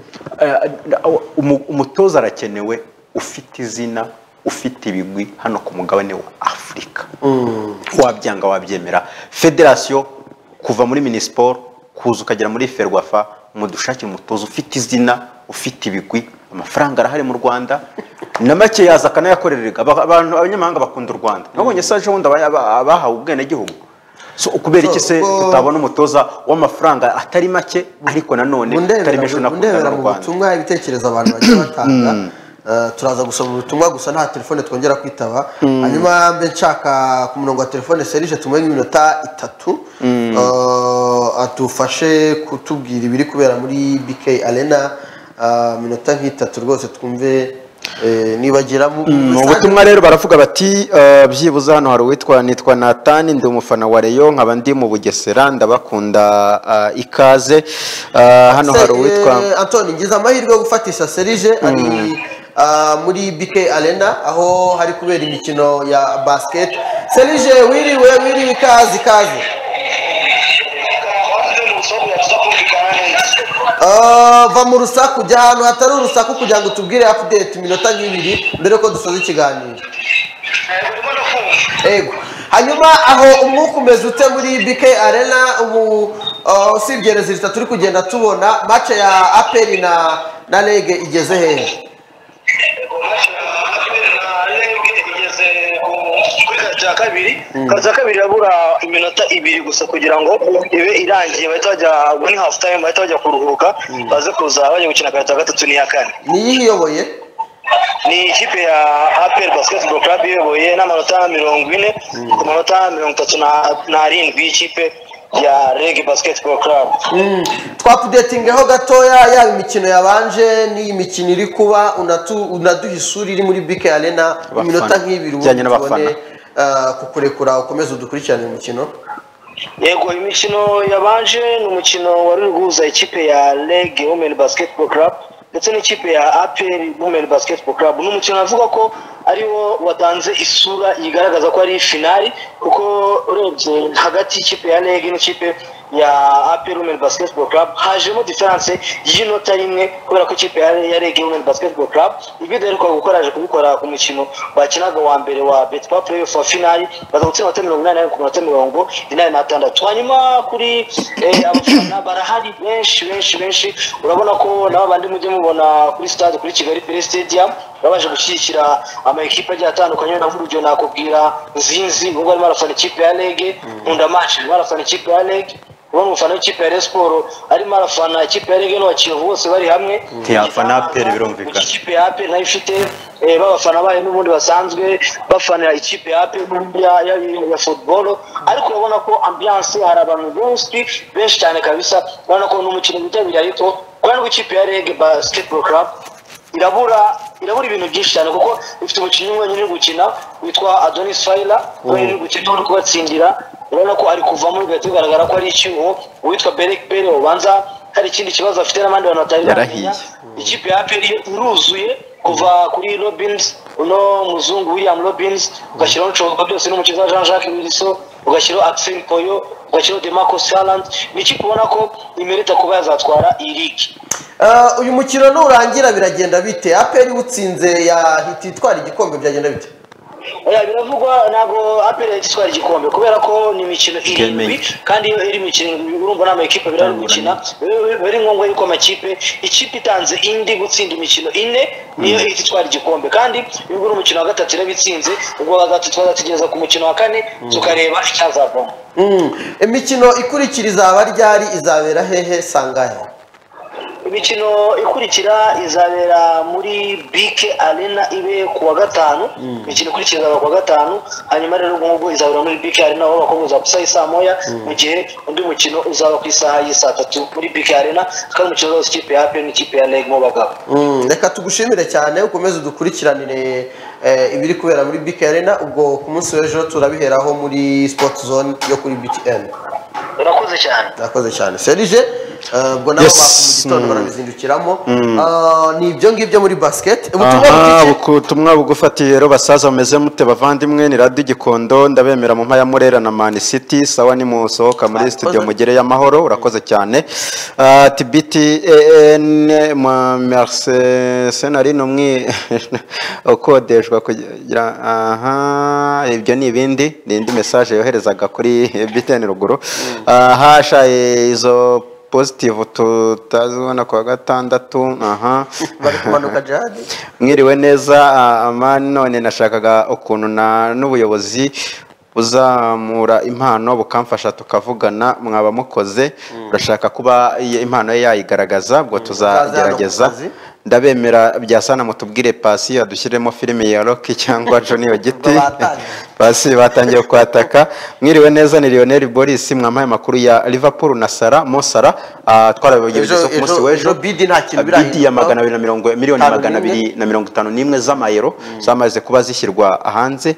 [SPEAKER 2] umutoza arakenewe ufite izina ufite ibigwi hano ku mugabane wa Afrika wabyanga wabyemera federation kuva muri Minisport kuza ukagera muri Ferwafa mudushakira umutoza ufite izina ufite ibigwi amafaranga arahari mu Rwanda na make yaza akanayakorerega abantu abanyamahanga bakunda u Rwanda nabonye saje wundi abahawe ubwene gihugu so ukubera iki se tutabona umutoza w'amafaranga atari make ariko nanone tarimesho nakunda mu Rwanda
[SPEAKER 1] tumwa ibitekerezo abantu bagiye batanga turaza gusoma ubutumwa gusa nta telefone twongera kwitaba hanyuma mbe nshaka ku murongo wa telefone Serge tumuhe iminota 3 atufashe kutubwira ibiri kubera muri BK Arena minota nk'itatu rwose twumve nibagira
[SPEAKER 2] mu butumwa rero baravuga bati byibuza hano hari nitwa Nathan ndi umufana wa Rayon nkaba ndi mu Bugesera ndabakunda ikaze hano hari
[SPEAKER 1] Anthony ngize amahirwe yo gufatisha Serge ari muri BK Arena aho hari kubera imikino ya basket Serge wiriwe kazi va mu rusaku jya ahantu hatari urusaku kugira ngo tubwire update minota nk'ibiri mbere ko dusoza ikiganiro ego hanyuma aho umwuka umeze ute muri BK Arena ubu usibye resultat turi kugenda tubona match ya APR na Lege igeze hehe
[SPEAKER 14] kaza kabiri yabura iminota 2 gusa kugira ngo ibe irangiye bahita bajya muri half time bahita bajya kuruhuka baze kuza bajya gukina karita gatatu ni ya kane
[SPEAKER 1] ni yiyoboye
[SPEAKER 14] ni ikipe ya APR Basketball Club iyoboye n'amanota 40 ku manota 37 ikipe ya Reg Basketball Club
[SPEAKER 1] twapudetingeho gatoya ya imikino yabanje ni imikino iri kuba unaduha isuri iri muri BK Arena iminota nk'ibiri
[SPEAKER 2] bijyanye n'abafana
[SPEAKER 1] kukurekura ukomeza udukurikirane imikino
[SPEAKER 14] yego imikino yabanje ni umukino wari guhuza ikipe ya Reg Women Basketball Club ndetse n'ikipe ya APR Women Basketball Club n'umukino navuga ko ariwo watanze isura yigaragaza ko ari finali kuko urebye hagati y'ikipe ya Reg n'ikipe ya APR Women Basketball Club hajemo difference y'inota rimwe kubera ko ikipe ya Reg Women Basketball Club ibidaheruka gukoraje kubikora ku mukino bakinaga wa mbere wa Betpa Playoff wa finali baza gutsinda 80 ku 86 hanyuma kuri abafana barahari benshi urabona ko nabo bandi mujye mubona kuri stade kuri Kigali Pele Stadium babaje gushyikira ama equipe agiye atandukanye na urugero nakubwira Zinzi ubwo ari marafana ikipe ya Reg nkunda match marafana ikipe ya Reg ubona umufana w'ikipe ya Rayon Sport arimo arafana ikipe ya Rege no Kiyovu bose bari hamwe
[SPEAKER 2] ntiyafana APR birumvikana
[SPEAKER 14] ikipe ya APR nayo ifite babafana bayo n'ubundi basanzwe bafanira ikipe ya APR ya football ariko urabona ko ambiance hari abantu benshi cyane kabisa urabona ko n'umukino witabiriye ariko kubera ko ikipe ya Rege Basketball Club irabura ibintu byinshi cyane kuko ifite umukinnyi umwe nyine gukina witwa Adonis Faila we uri gukina uri kubatsindira urabona ko ari kuvamo bigahita bigaragara ko ari icyuho witwa Berek Bere ubanza hari ikindi kibazo afite n'abandi bantu batari bamenya ikipe ya APR iruzuye kuva kuri Robins uno muzungu William Robins ugashyiraho Nshobozwa byose n'umukiza Jean Jacques Wilson ugashyiraho Axel Koyo ugashyiraho Demarcus Haaland ni ikipe ubona ko imerita kuba yazatwara iyi ligi
[SPEAKER 1] uyu mukino nurangira biragenda bite APR utsinze yahita itwara igikombe byagenda bite
[SPEAKER 14] biravugwa ntabwo APR itwara igikombe kubera ko ni imikino irindwi kandi iyo iri imikino urumva n'ama ekipe birari gukina biri ngombwa yuko amakipe ikipe itanze indi gutsinda imikino ine niyo ihita itwara igikombe kandi iyo uri umukino wa gatatu irabitsinze ubwo tuzategereza ku mukino wa kane tukareba icyazavamo
[SPEAKER 1] imikino ikurikira izaba ryari izabera hehe sangahe
[SPEAKER 14] imikino ikurikira izabera muri BK Arena ibe kuwa gatanu imikino ikurikira izaba kuwa gatanu hanyuma rero ubwo izabera muri BK Arena aho bakobwa za kusa saa moya mu gihe undi mukino uzaba ku isaha y'isa 3 muri BK Arena kandi umukino wose ikipe ya APR n'ikipe ya Leg mu bagabo
[SPEAKER 1] reka tugushimire cyane ukomeze udukurikiranire ibiri kubera muri BK Arena ubwo ku munsi w'ejo turabiheraho muri Sport Zone yo kuri BTN
[SPEAKER 14] urakoze
[SPEAKER 1] cyane Serge ubwo nabo mu gitondo barabizindukiramo ni ibyo ngibyo muri basket
[SPEAKER 2] ubutumwa bugufatiye rero basaza bameze mute bavandimwe ni Radio Gikondo ndabemera mu mpaya Murera na Man City sawa ni musohoka muri studio mugere y'amahoro urakoze cyane tibiti merci senari numwe ukodeshwa kugira ibyo ni ibindi n'indi message yoherezaga kuri BTN ruguru hasha izo positive tutazibona kwa gatandatu
[SPEAKER 1] bari kumanuka Jihad
[SPEAKER 2] mwiriwe neza amani none nashakaga ukuntu n'ubuyobozi buzamura impano bukamfasha tukavugana mwaba mukoze urashaka kuba impano ye yayigaragaza ubwo tuzagerageza ndabemera byasana mutubwire Pasi adushyiremo filime ya Rocky cyangwa Johnny Ogiti Pasi batangiye kwataka mwiriwe neza ni Lionel Boris mwamaye makuru ya Liverpool na Sara Mosara twarabigejeje ku munsi w'ejo bidi ya 240 miliyoni 251 z'amayero zamaze kuba zishyirwa hanze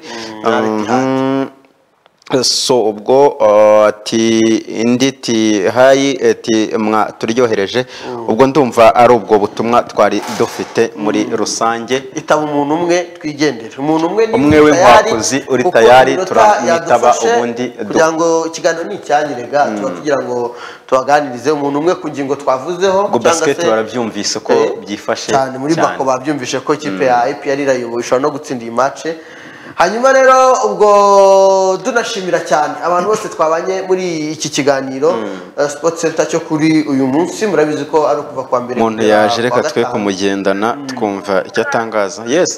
[SPEAKER 2] so ubwo ati inditi hayi ati turyohereje ubwo ndumva ari ubwo butumwa twari dufite muri rusange
[SPEAKER 1] itaba umuntu umwe twigendera umuntu
[SPEAKER 2] umwe w'inkwakuzi uri tayari turamwitaba ubundi
[SPEAKER 1] kugira ngo ikiganiro ni icyanyirega tuba tugira ngo tubaganirize umuntu umwe ku ngingo twavuzeho
[SPEAKER 2] ngo basket barabyumvise ko byifashe
[SPEAKER 1] cyane muri bako babyumvishe ko ikipe ya APR irayoboye ishobora no gutsinda iyi match hanyuma rero ubwo tunashimira cyane abantu bose twabanye muri iki kiganiro Sport Center cyo kuri uyu munsi murabizi ko ari kuva kwa mbere
[SPEAKER 2] umuntu yaje reka twe kumugendana twumva icyo atangaza yes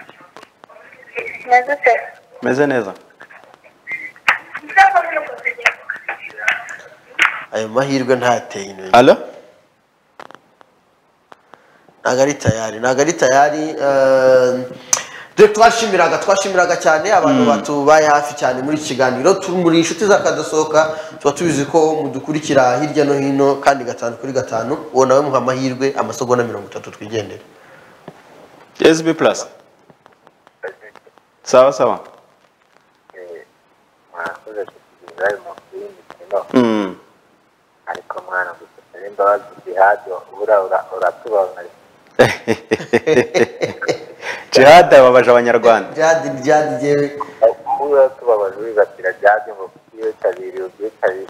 [SPEAKER 2] meze neza
[SPEAKER 1] ayo mahirwe ntateye ino
[SPEAKER 2] allo
[SPEAKER 1] nagari tayari twashimiraga cyane abantu batubaye hafi cyane muri kiganiro muri inshuti z'akadasohoka tuba tubizi ko mudukurikira hirya no hino kandi 5 kuri 5 uwo nawe muha amahirwe amasegonda 30 twigendere
[SPEAKER 2] SB Plus sawa sawa
[SPEAKER 15] mwakoze kugira mu ariko mwana gusaba imbabazi Jihad uratubaza
[SPEAKER 2] Jihad ababaje abanyarwanda
[SPEAKER 1] Jihad jewe
[SPEAKER 15] ubu tubabaje wigatira Jihad ngo kiyo tabiri ubwitabiri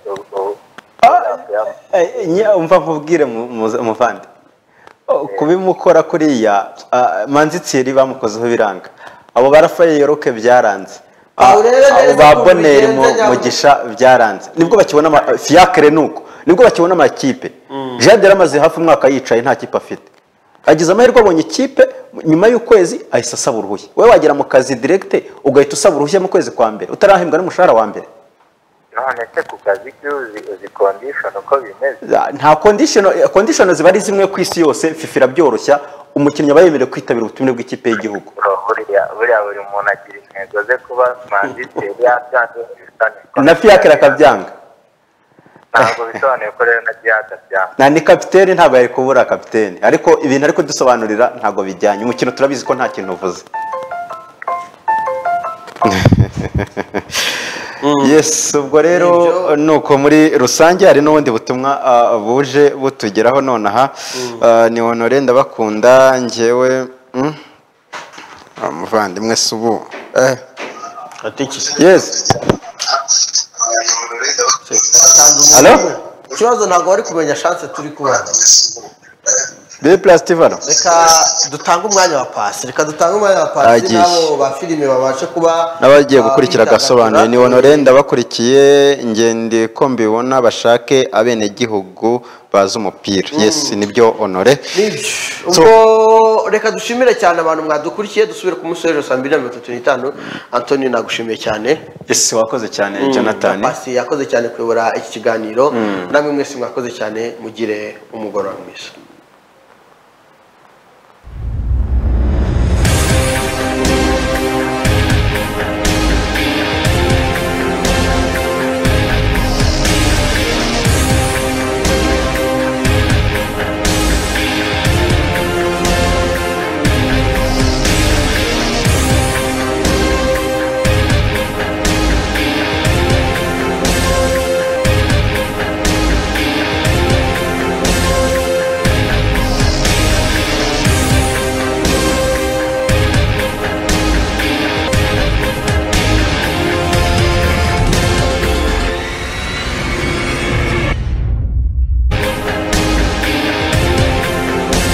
[SPEAKER 2] umva nkubwire muvande kubimukora kuriya manzitsiri bamukozeho biranga abo barafaye yoroke byaranze abo babonere mugisha byaranze nibwo bakibona fiacre nuko nibwo bakibona amakipe Jihad yaramaze hafi umwaka yicaye nta kipe afite agize amahirwe abonye ikipe nyuma y'ukwezi ahise asaba uruhushya wowe wagera mu kazi direct ugahita usaba uruhushya mu kwezi kwa mbere utarahembwa n'umushahara wa mbere
[SPEAKER 15] none se ku kazi ke uzi condition uko bimeze
[SPEAKER 2] nta condition ziba ari zimwe ku isi yose FIFA irabyoroshya umukinnyi aba yemerewe kwitabira ubutumire bw'ikipe y'igihugu
[SPEAKER 15] buriya buri muntu agira intego ze kuba manditeri yabyanze
[SPEAKER 2] na Fiacre akabyanga
[SPEAKER 15] ntabwo bisobanuye ko rero na Diaka byanga
[SPEAKER 2] na ni kapiteni ntabwo yari kubura kapiteni ariko ibintu ariko dusobanurira ntabwo bijyanye umukino turabizi ko nta kintu uvuze yes ubwo rero nuko muri rusange hari n'ubundi butumwa buje butugeraho nonaha ni Honore Ndabakunda njyewe umuvandimwe subu yes
[SPEAKER 1] Hello? Ikibazo ntabwo bari kumenya chance turi kubana.
[SPEAKER 2] Plastivano.
[SPEAKER 1] Reka dutanga umwanya wa pasi. Reka dutanga umwanya wa pasi nabo ba filime babashe kuba
[SPEAKER 2] nabagiye gukurikira gasobanuye ni Honore Ndabakurikiye ngende ko mbibona bashake abene gihugu baza umupira. Yes nibyo Honore.
[SPEAKER 1] Ubwo reka dushimire cyane abantu mwadukurikiye dusubire ku munsi w'ejo 2:35 Anthony nagushimiye cyane.
[SPEAKER 2] Yes wakoze cyane Jonathan.
[SPEAKER 1] Pasi yakoze cyane kuyobora iki kiganiro namwe mwese mwakoze cyane mugire umugoroba mwiza.